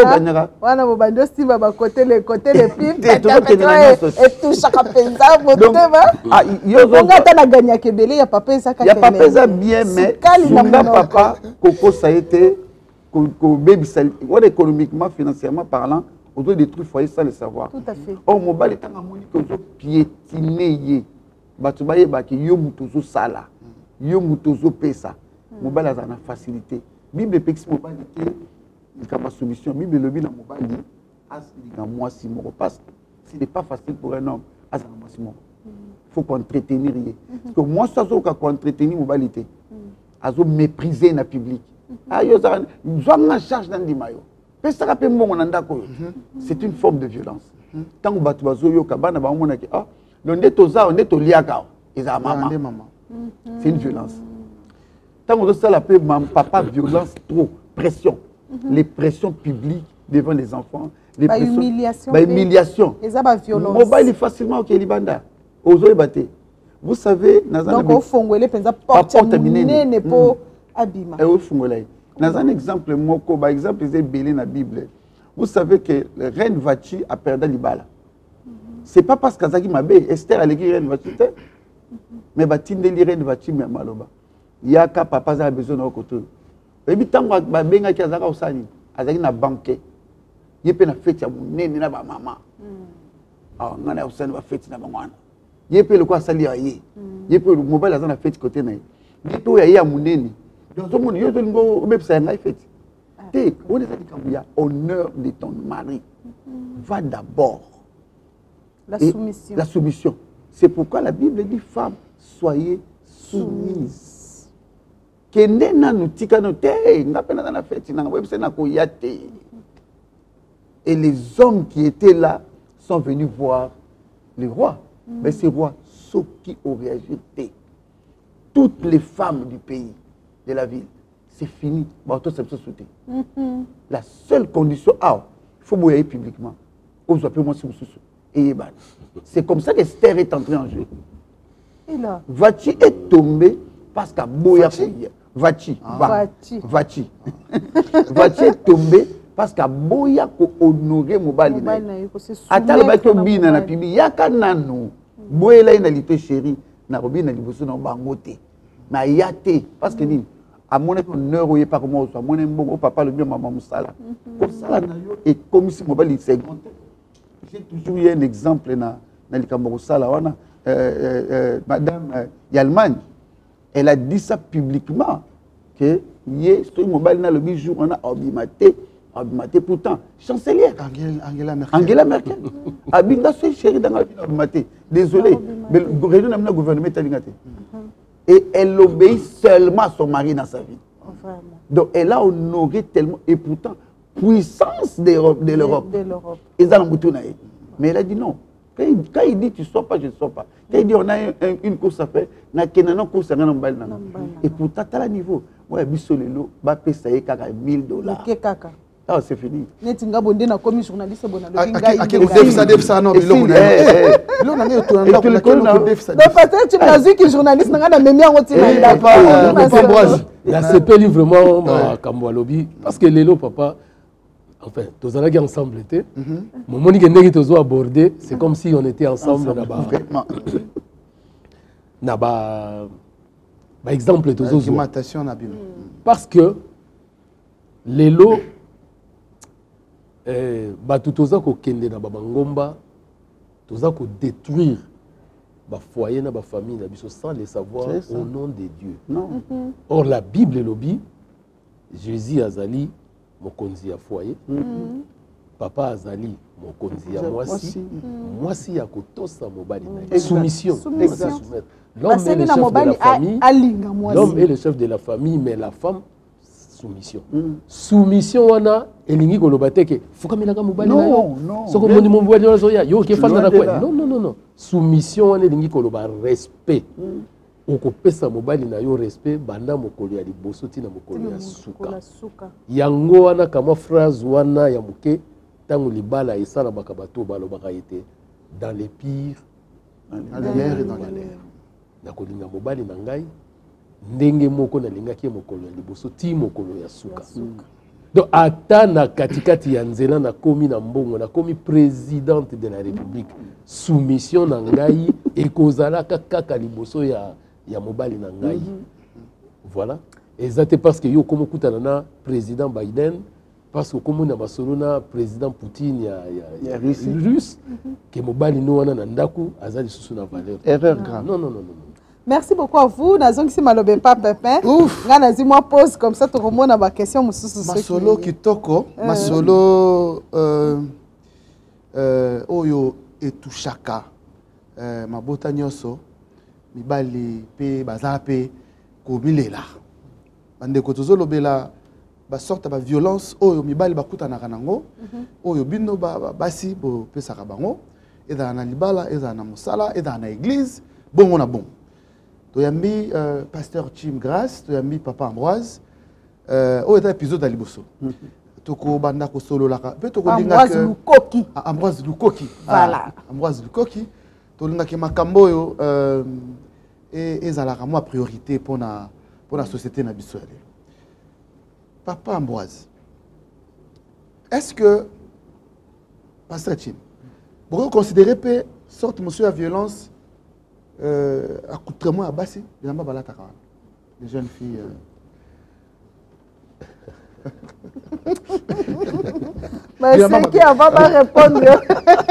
côté les pipes, et tout chaque pensa, il y a pas bien, mais papa, Coco, ça a été économiquement, financièrement parlant, on doit détruire le foyer sans le savoir. Tout à fait. Oh, mon bal est en harmonie que vous piétinez. Batubaye baki yo mutozo sala. Yo mutozo pesa. Mon bal a une facilité. Bible pexi mon bal était une solution. Bible le bi na mon bal dit as li moi si mon passe. Ce n'est pas facile pour un homme. As na moi si mon. Faut qu'on entretenir. Parce que moi ça zo ka entretenir mon bal était. Azo mépriser na public. Ah yo ça en charge dans dimayo. Pesa pe mbongo na ndako. C'est une forme de violence. Tant que batu bazo yo ka bana ba mona ki ah donc on est au liaka. C'est une violence. Tant que ça la paix, papa, violence, trop, pression. Les pressions publiques devant les enfants. Les humiliation. Humiliation. Et ça, violence. Mobile est facilement au Kélibanda. Aux Oébate. Vous savez, donc au fond, il y a porte terminée pour abîmer. Et au fond, dans un exemple, par exemple, c'est belé dans la Bible. Vous savez que la reine Vachi a perdu l'Ibala. Ce n'est pas parce qu'Azaki m'a bé, Esther a l'écrit reine Vachi. Mais Batinde li reine Vachi mais maloba. Il y a qu'à papa a besoin de côté. Et puis tant que ma benga qui Azaka osani, Azaki na banquet. Il peut na fête ya munene na ba maman. Ah ngana osani ba fête na ba mwana. Il peut le quoi sali aye. Il peut le mobile azana fête côté na. Il peut ya munene. Dans monde, yo dolingo même ça ngai fait. Té, on est dit qu'il y a honneur de ton mari. Va d'abord. La soumission. La soumission. C'est pourquoi la Bible dit femme, soyez soumise. Kende na nutika no té, ngapena na fête na web c'est na koyate. Et les hommes qui étaient là sont venus voir le roi. Mais ces rois, ceux qui ont réagi, toutes les femmes du pays, de la ville, c'est fini. La seule condition, il faut mouiller publiquement. C'est comme ça qu'Esther est entrée en jeu. Vachi est tombé parce qu'à Boya. Vachi est tombé parce qu'à Boya ko honoré Mobali. Attends, le bina na pibi yaka nanu. Boya ina lité chéri na robina liboso na bangote. Na yate parce que ni à mon honneur ou pas comment ça mon bon papa le bien maman musala. Comme ça na yo et comme si Mobali second. J'ai toujours eu un exemple na likambo sala wana madame Yalman. Elle a dit ça publiquement que yé ce Mobali na le jour on a obimaté. Pourtant, chancelière Angela Merkel. Abinga c'est chéri dans la vie. Désolé, mais le gouvernement est. Et elle obéit seulement à son mari dans sa vie. Donc elle a honoré tellement. Et pourtant, puissance de l'Europe. Mais elle a dit non. Quand il dit tu ne sors pas, je ne sors pas. Quand il dit on a une course à faire, et pourtant, tu as le niveau. Moi, je suis allé à $1,000. Ah, c'est fini. La CP vraiment ma lobby parce que Lélo papa enfin tous allons ensemble était moment que nous abordé c'est comme si on était ensemble là-bas exemple parce que Lélo tout toza ko kende na babangomba toza ko détruire ba foyer na ba famille na biso sans le savoir au nom de Dieu. Non. Or la Bible lobi Jésus azali mokonzi ya foyer. Papa azali mokonzi ya mwasi ya kotosa mobali na soumission. L'homme est le chef de la famille. L'homme est le chef de la famille mais la femme soumission. Soumission wana elingi kolobate ke fukamelaka mobali na yo. Soko moni mobali na zo ya yo ke fanda na kwa. Non. Soumission wana elingi koloba respect. Okopesa mobali na yo respect banda mokolo ya liboso tina mokolo ya suka. Yango wana kama phrase wana ya muke tango libala esala bakabato balobaka ete dans les pires dans les guerres et dans les lèvres. Na kolinga mobali na ngai ndenge moko na lingaki mokolo ya liboso ti mokolo ya suka. Donc ata na katikati ya nzela na komi na mbongo na komi présidente de la République soumission na ngai ekozala kaka liboso ya mobali na ngai. Voilà. Exactement parce que yo komo kutana na président Biden parce que komo na basolo na président Poutine ya russe que mobali no wana na ndaku azali susu na valeur. Erreur grave. Non. Merci beaucoup à vous. Nazong si malobe pas Pépin. Nga nazi moi pose comme ça tout monde a ma question mususu masolo kitoko masolo oyo etushaka mabota nyoso mibali pe bazape ko milela bande ko tozolobela ba sorte ba violence oyo mibali bakuta na kanango oyo bino basi bo pesaka bango eza na libala eza na musala eza na église bongo na bon. Toyambi pasteur Chim Grace, toyambi papa Ambroise. Est épisode à Liboso. Toko banda ko solo laka. Ambroise Lukoki. Ambroise Lukoki. Voilà. Ambroise Lukoki. Tolinga ke makambo yo ezalaka moi priorité pour la société na biso. Papa Ambroise. Est-ce que pasteur Chim vous considérez que sorte monsieur à violence accoutrement à Bassi, les jeunes filles. Mais c'est qui va répondre.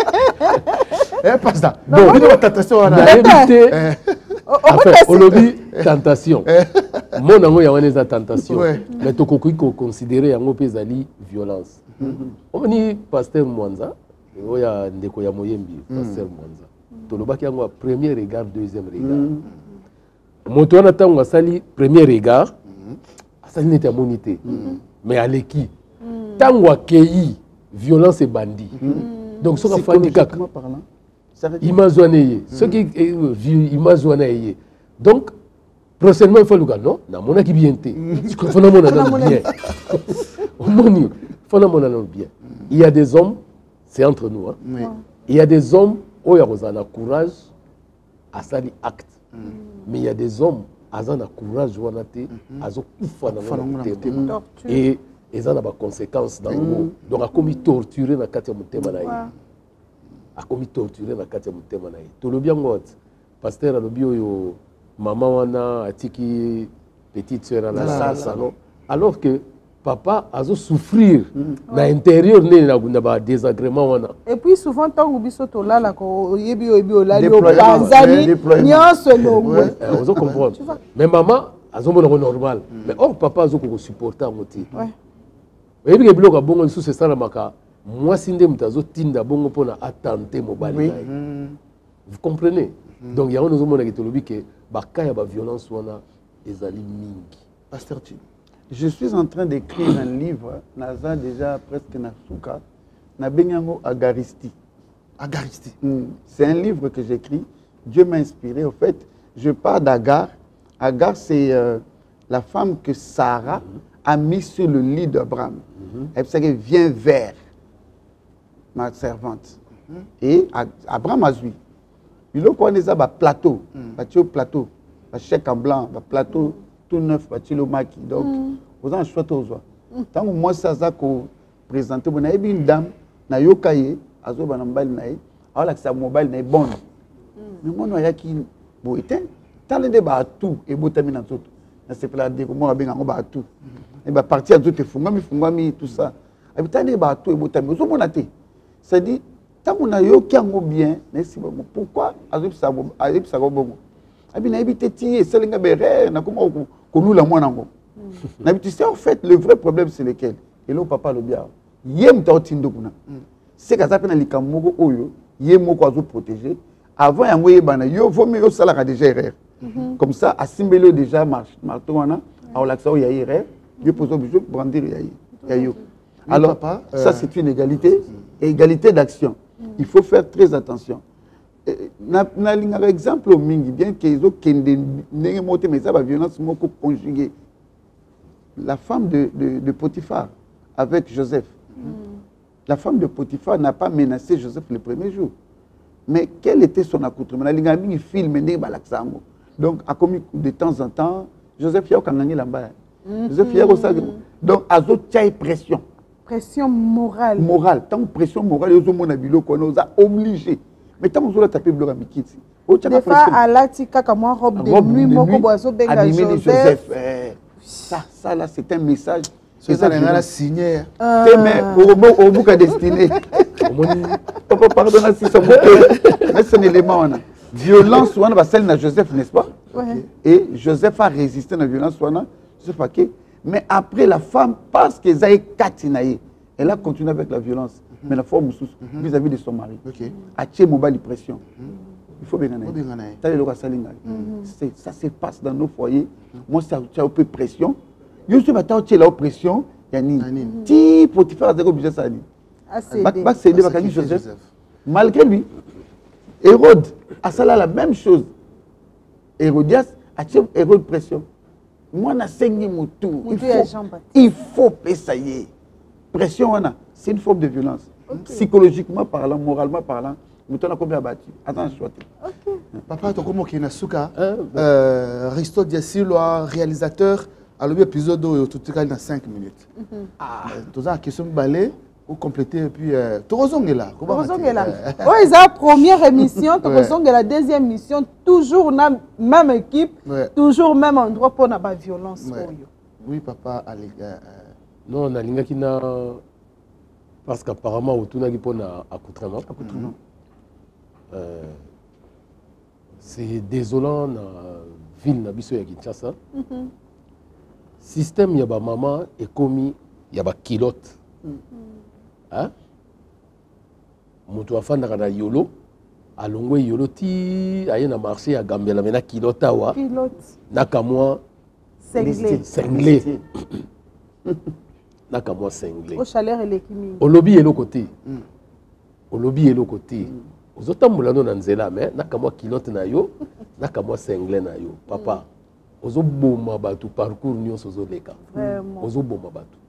Pas ça. Bon, attention à la au lobby, tentation. Mon ango ya wana eza tentation. Ouais. Mais tokoki ko considérer yango pe ezali violence. Omoni pasteur Mwanza, oya ndeko ya Moyembi, pasteur Mwanza. Tolobaki yango premier regard, deuxième regard. Moto wana tango asali premier regard, asali neti amoni te. Mais aleki. Tango akei violence et bandit. Donc soka fandi kaka. Image wana ye. Soki image wana ye. Donc prochainement il faut le gars non, na mona ki bien te. Faut na mona bien. Omoni, faut na mona bien. Il y a des hommes, c'est entre nous hein. Oui. Il y a des hommes où il y a courage à sali acte. Mais il y a des hommes azana courage wana te, azo kufa na mona. Et ils ont des conséquences dans le mot. Donc a commis torturer na kati ya mutema na ye. A commis torturer na kati ya mutema na ye. To lo bien ngot. Pasteur alobi oyo maman wana atiki petite sœur à la salon alors que papa a souffrir na intérieur na ba désagrément wana. Et puis souvent tant que biso to lala ko yebi olali o Tanzanie nyonso longo. Vous comprenez. Mais maman azomona normal. Mais or papa azo ko supporter moti. Ouais. Et puis biloko bongo sous c'est ça la maka. Moi sinde mutazo tinda bongo pona attenter mobali. Vous comprenez? Donc il y a nous omona ke tolobi ke baka ya ba violence wana ezali mingi. Pasteur Tim. Je suis en train d'écrire un livre, naza déjà presque na souka, na benyango Agaristi. Agaristi. C'est un livre que j'écris. Dieu m'a inspiré. Au fait, je pars d'Agar. Agar, c'est la femme que Sarah a mis sur le lit d'Abraham. Elle s'est dit, viens vers ma servante. Et Abraham a joué. Il a connaissé un plateau, un plateau, un chèque en blanc, un plateau tout neuf, un maki. Donc, vous avez un choix aux oies. Tant que moi, ça a présenté, il y a une dame, na yokaye, azo banambal nae, alors que sa mobile n'est bonne. Mais moi, il y a qui bon éteint. Tant les débats tout et beau terminer tout. C'est pas la dire moi bien on va tout. Et bah partir à tout et fungami tout ça. Et puis tant les débats tout et beau terminer. Zo monaté. Ça dit tant on a yo qui en bien, mais c'est bon. Pourquoi azib ça bon. Abi na habité tié selinga béré na comment ko nous la moi nango. Na habité c'est en fait le vrai problème c'est lequel. Et là papa le bien. Yem ta otindo kuna. C'est que ça fait na likamoko oyo yemo ko azo protéger. Avant yango yebana yo vaut mieux ça la déjà erreur. Comme ça à simbelo déjà marche martona à olaxa ya erreur, yo pose obligé brandir ya yo. Alors papa, ça c'est une égalité et égalité d'action. Il faut faire très attention. Na linga exemple au mingi bien que ils ont kende ndenge moté mais ça va violence moko conjuguée. La femme de Potiphar avec Joseph. La femme de Potiphar n'a pas menacé Joseph le premier jour. Mais quel était son accoutrement? La ligne film donc a commis de temps en temps Joseph Yao Kanani Lamba. Joseph Yao donc azo tchai pression. Pression morale. Morale, tant pression morale aux hommes nabilo qu'on nous a obligé. Mais tant que vous tapé bloc à Mikiti. Des fois à la tika comme robe de nuit moko boiso benga Joseph. Ça là c'est un message. C'est ça la signé. Mais au bout à destiné. Papa pardonne si ça mais c'est un élément on a. Violence on va celle de Joseph n'est-ce pas? Et Joseph a résisté à la violence on a. Joseph a mais après la femme parce que Zaï Katinaï elle a continué avec la violence mais la forme vis-à-vis de son mari. A tué mobile pression. Il faut bien ça se passe dans nos foyers. Moi ça a un peu pression. Yo se bata tué la pression yani ti Potiphar a obligé ça dit. C'est de Joseph. Malgré lui, Hérode a ça la même chose. Hérodias a tué Hérode pression. Moi, na saigné mon tour. Il faut payer. Pression, c'est une forme de violence. Psychologiquement parlant, moralement parlant, nous avons combien abattu. Attends, je Papa, tu as comment qu'il y a Nasuka, Risto Diasilo, réalisateur, à l'épisode où tout est dans 5 minutes. Tu as une question de balai. Ou compléter et puis Torozong est là. Torozong est là. Oui, c'est la première émission, Torozong est la deuxième émission, toujours la même équipe, toujours même endroit pour la violence. Oui, papa, non, on a l'ingakina parce qu'apparemment autour n'a pas accoutrement. C'est désolant, ville na biso ya Kinshasa système ya ba mama ekomi ya ba kilote hein moto afandaka na yolo alongwe yolo ti aye na marché ya Gambela mena kilote awa naka moi cinglé naka moi cinglé au chaleur elekimi olobi eloko te olobi eloko te ozotambola no na nzela mais naka moi kilote na yo naka moi cinglé na yo papa ozoboma bato parcours nyonso ozoleka ozoboma bato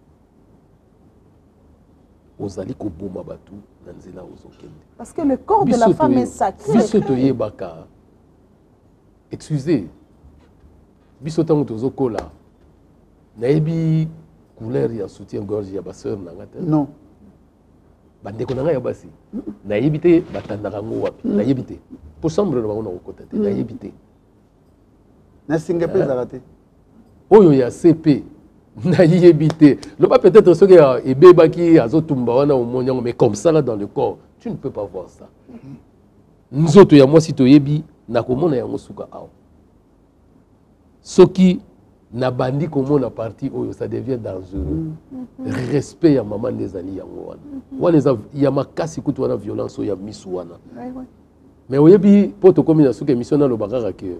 ozali koboma bato na nzela ozokende parce que le corps de la femme est sacré biso toyebaka excusez biso ntango tozokola nayebi couleur ya soutien gorge ya baseur na nga te non bandeko na ngai ya basi nayebi te batandaka yango wapi nayebi te po chambre na bango na kokota te nayebi te nasinga mpe ezalaka te oyo ya CP nayebi te loba peut-être soki ebebaki azotumba wana omoni yango mais comme ça là dans le corps tu ne peux pas voir ça nzoto ya mwasi toyebi nakomona yango suka awa soki na bandi komona partie oyo ça devient dangereux respect ya mama ndezali yango wana eza ya makasi kutu wana violence oyo ya misu wana mais oyebi po tokomi na suka émission nalobakaka ke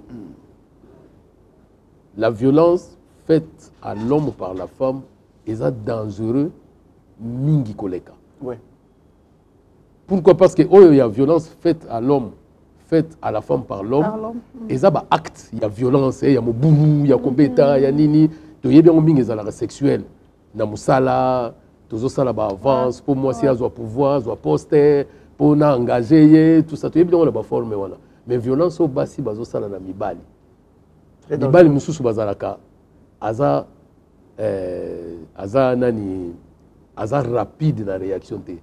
la violence faite à l'homme par la femme est dangereux mingi koleka. Ouais. Pourquoi? Parce que il y a violence faite à l'homme, faite à la femme par l'homme. Et ça, acte, il y a violence, il y a moboulou, il y a compétence, il y a nini. Tu y a bien mingi ezalaka sexuel. Na musala, tozo sala ba avance, pour moi si a zo pouvoir, zo poster, pour na engager, tout ça. Tu y a bien on a ba forme wana. Mais violence au basi bazo sala na mibali. Mibali mususu bazalaka aza nani aza rapide na réaction te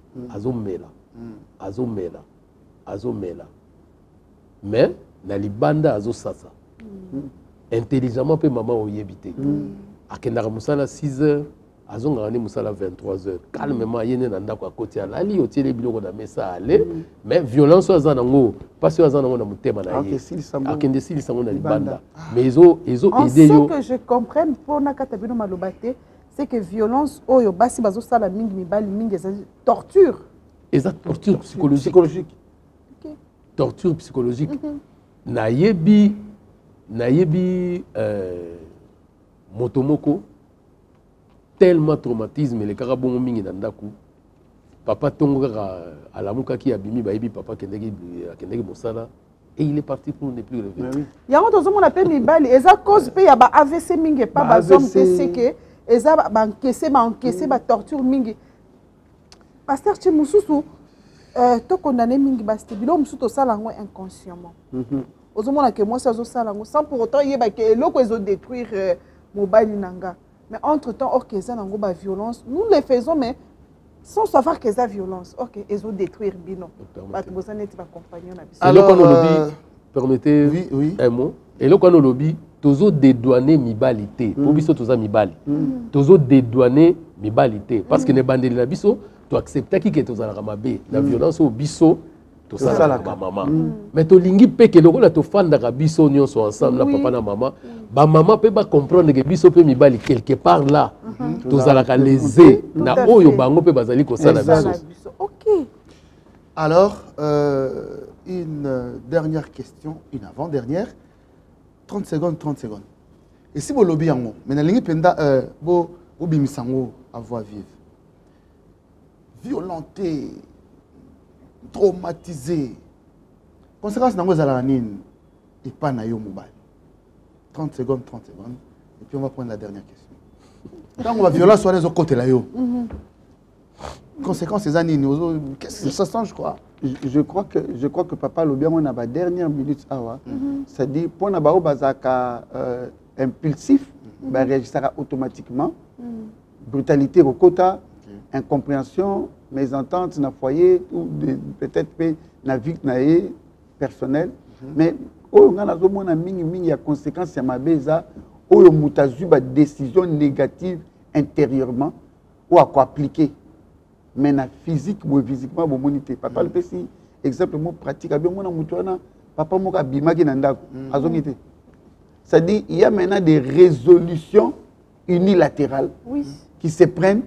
azomela mais na libanda azosasa intelligemment pe maman oyebi te akendaka musala 6 heures azongaka ne musala 23 heures calmement ayene na ndako akoti alali otiele biloko na mesa ale mais violence aza nango parce aza nango na motema na ye akende silisa ngo na libanda mais ezo aider yo. Ce que je comprenne pour na katabino malobate c'est que violence oyo basi bazo sala mingi mibali mingi eza torture. Eza torture psychologique. Torture psychologique. Nayebi motomoko tellement traumatisme les karabongo mingi na ndaku papa tongo kaka alamuka ki abimi bayebi papa kendeki mosala et il est parti pour ne plus revenir. Yango tozomo na pe mibali eza cause pe ya ba AVC mingi pa ba zom te c'est que eza ba encaisser ba torture mingi. Pasteur Chimususu to condamné mingi basti bilo musu to sala ngo inconsciemment. Ozomona ke moi ça zo sala ngo sans pour autant yeba ke eloko ezo détruire mobile nanga. Mais entre-temps, ok, ça n'a pas de violence. Nous les faisons, mais sans savoir que c'est violence. Ok, ils ont détruit Bino. Alors, permettez un mot. Et là, quand on lobby, tozo dédouaner mibalité. Pour biso toza mibali. Tozo dédouaner mibalité. Parce que les bandits de la biso, tu acceptes qui est toza la ramabé. La violence au biso. Tout ça la maman mais to lingi pe ke lokola to fanda ka biso nyonso ensemble la papa na maman ba maman peut pas comprendre que biso pe mibali quelque part là to zala ka lésé na oyo bango pe bazali ko sala biso. OK. Alors une dernière question, une avant-dernière, 30 secondes. Et si vous lobby yango mais na lingi penda bo bimisango à voix vive, violenté, traumatisé. Conséquence nango ezala nini et pas na yo mobile. 30 secondes. Et puis on va prendre la dernière question. Quand on va violence sur les autres côtés là yo. Conséquence c'est nini qu'est-ce que ça sent je crois. Je crois que papa lo bien on a ba dernière minute awa. Ça dit pour na ba o bazaka impulsif, ba réagissera automatiquement. Brutalité au quota, incompréhension, mésentente dans le foyer ou peut-être dans la vie personnelle. Mais on a mingi ya conséquences ya mabeza ou mutazu ba décision négative intérieurement ou à quoi appliquer. Mais na physique ou physiquement bon monité. Papa le petit exemple mo pratique bien mona mutwana papa mo ka bimaki na ndako azongité. C'est-à-dire il y a maintenant des résolutions unilatérales qui se prennent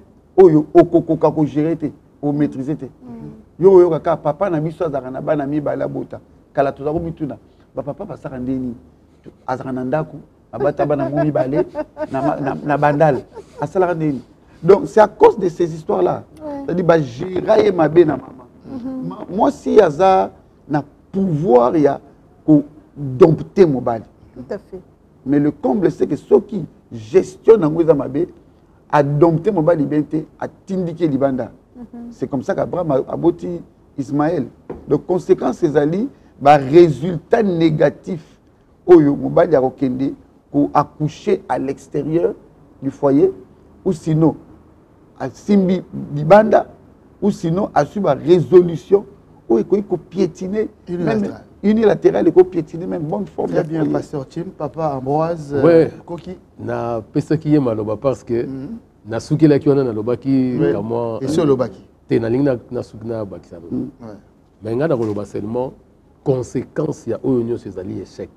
au gérer, au maîtriser. Yo kaka papa na biso azaka bana mibala bota kala tozako mituna ba papa basaka ndeni azaka na ndako abata bana mibale na bandal asala ndeni. Donc c'est à cause de ces histoires là. C'est-à-dire ba gérer ma be na maman. Moi si aza na pouvoir ya ko dompter mobile. Tout à fait. Mais le comble c'est que ceux qui gestionnent ngoza mabe a dompter mobile liberté a tindike libanda. C'est comme ça qu'Abraham a bâti Ismaël. Donc, conséquence, c'est ali, résultat négatif. Oyo, mobile ya okende, pour accoucher à l'extérieur du foyer, ou sinon, à simbi libanda, ou sinon, à suivre la résolution, ou il faut piétiner, unilatéral, il faut piétiner, même bonne forme. Très bien, pasteur Tim, papa Ambroise, Koki. Na pesa qui est maloba parce que na suki la ki wana na lobaki kama et sur lobaki te na linga na suki na bakisa mais nga na koloba seulement conséquence ya oyo nyonso ezali échec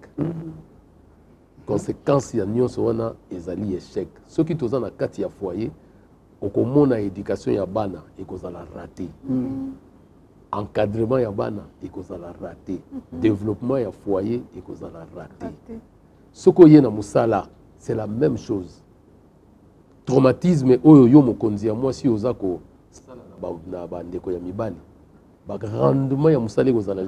conséquence ya nyonso wana ezali échec soki toza na kati ya foyer okomona éducation ya bana ekozala raté encadrement ya bana ekozala raté développement ya foyer ekozala raté soko ye na musala c'est la même chose. Traumatisme oyo yo mokonzi ya mwasi oza ko sala na bandeko ya mibali ba rendement ya musala ekozala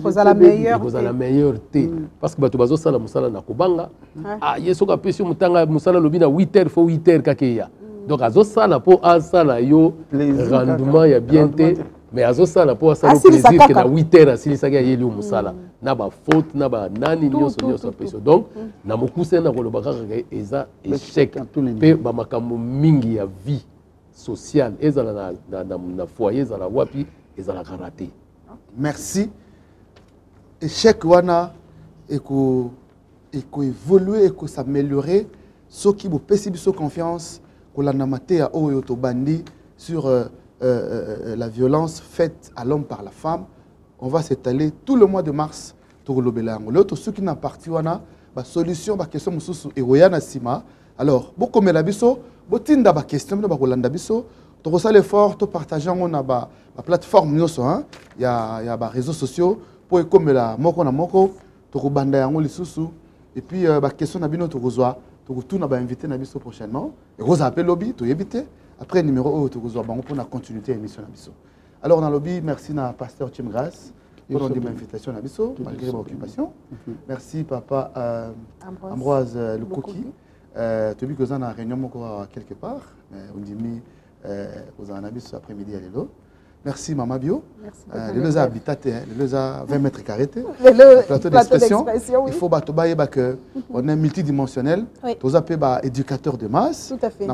la meilleure te parce que bato bazo sala musala na kobanga yeso ka pesi mutanga musala lobi na 8h fo 8h kakeya donc azo sala po asala yo rendement ya bien te mais azo sala po asala plaisir que na 8h asilisaka ya yeli musala na ba faute na ba nani nyonso peso donc na mokuse na koloba kaka eza échec pe ba makambo mingi ya vie sociale ezala na foyer ezala wapi ezala raté. Merci. Échec wana eko évoluer eko s'améliorer ceux qui vous pèsent biso confiance ko la namate ya oyo to bandi sur la violence faite à l'homme par la femme. On va s'étaler tout le mois de mars pour le Bélango. L'autre, ceux qui n'ont parti, la solution, la question, et Sima. Alors, beaucoup de biso, beaucoup de questions, beaucoup biso. Tu as l'effort, tu partages la plateforme, il y a des réseaux sociaux pour comme la moko na moko, tu as banda yango lisusu. Et puis, la question na bino tu reçois, tu as invité na biso prochainement. Et vous appelez lobby, tu éviter. Après, numéro 1, tu reçois pour la continuité de l'émission. Alors, dans le lobby, merci à pasteur Tim Grace. Ils ont dit invitation à Bisso, malgré mon occupation. Merci, papa Ambroise le Coquille. Tu as vu que vous avez une réunion quelque part. On dit que vous avez un Bisso après-midi à l'élo. Merci, Maman Bio. Les deux habitats, les deux 20 mètres carrés. Le plateau d'expression. Il faut que on est multidimensionnel. Vous avez éducateur de masse. Tout à fait. On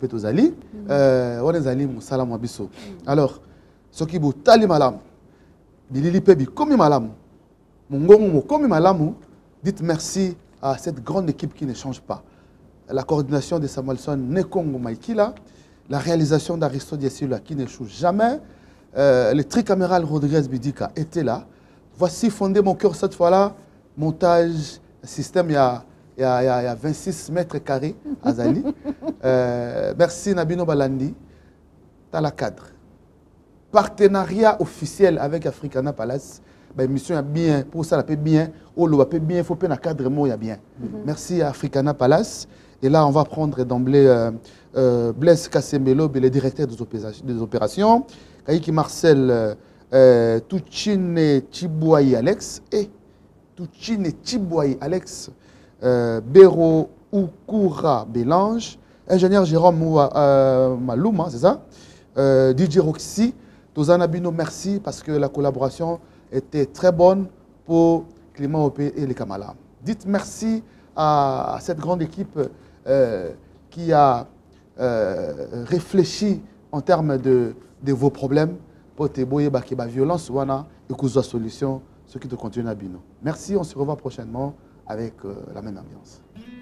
est allé Salam Bisso. Alors, ce qui vous tali malam. Bilili Pebi, comme malam. Mongongo, comme malam. Dites merci à cette grande équipe qui ne change pas. La coordination de Samuelson Nekongo Maikila. La réalisation d'Aristo Diasila qui n'échoue jamais. Le tricaméral Rodriguez Bidika était là. Voici fondé mon cœur cette fois-là. Montage, système, il y a 26 mètres carrés à Zali. Merci Nabino Balandi. T'as la cadre. Partenariat officiel avec Africana Palace. Mission bien, pour ça, la paix bien. Oh, le paix bien, il faut un cadre, il y a bien. Merci à Africana Palace. Et là, on va prendre d'emblée Blaise Kassemelo, le directeur des opérations. Kaiki Marcel Touchine Chibouaï Alex et Touchine Chibouaï Alex Béro Oukoura Bélange, ingénieur Jérôme Malouma, c'est ça, DJ Roxy, Tozana Bino, merci parce que la collaboration était très bonne pour Clément Opé et les Kamala. Dites merci à cette grande équipe qui a réfléchi en termes de vos problèmes pour te boyer la violence wana et que soit solution ce qui te continue à bino. Merci, on se revoit prochainement avec la même ambiance.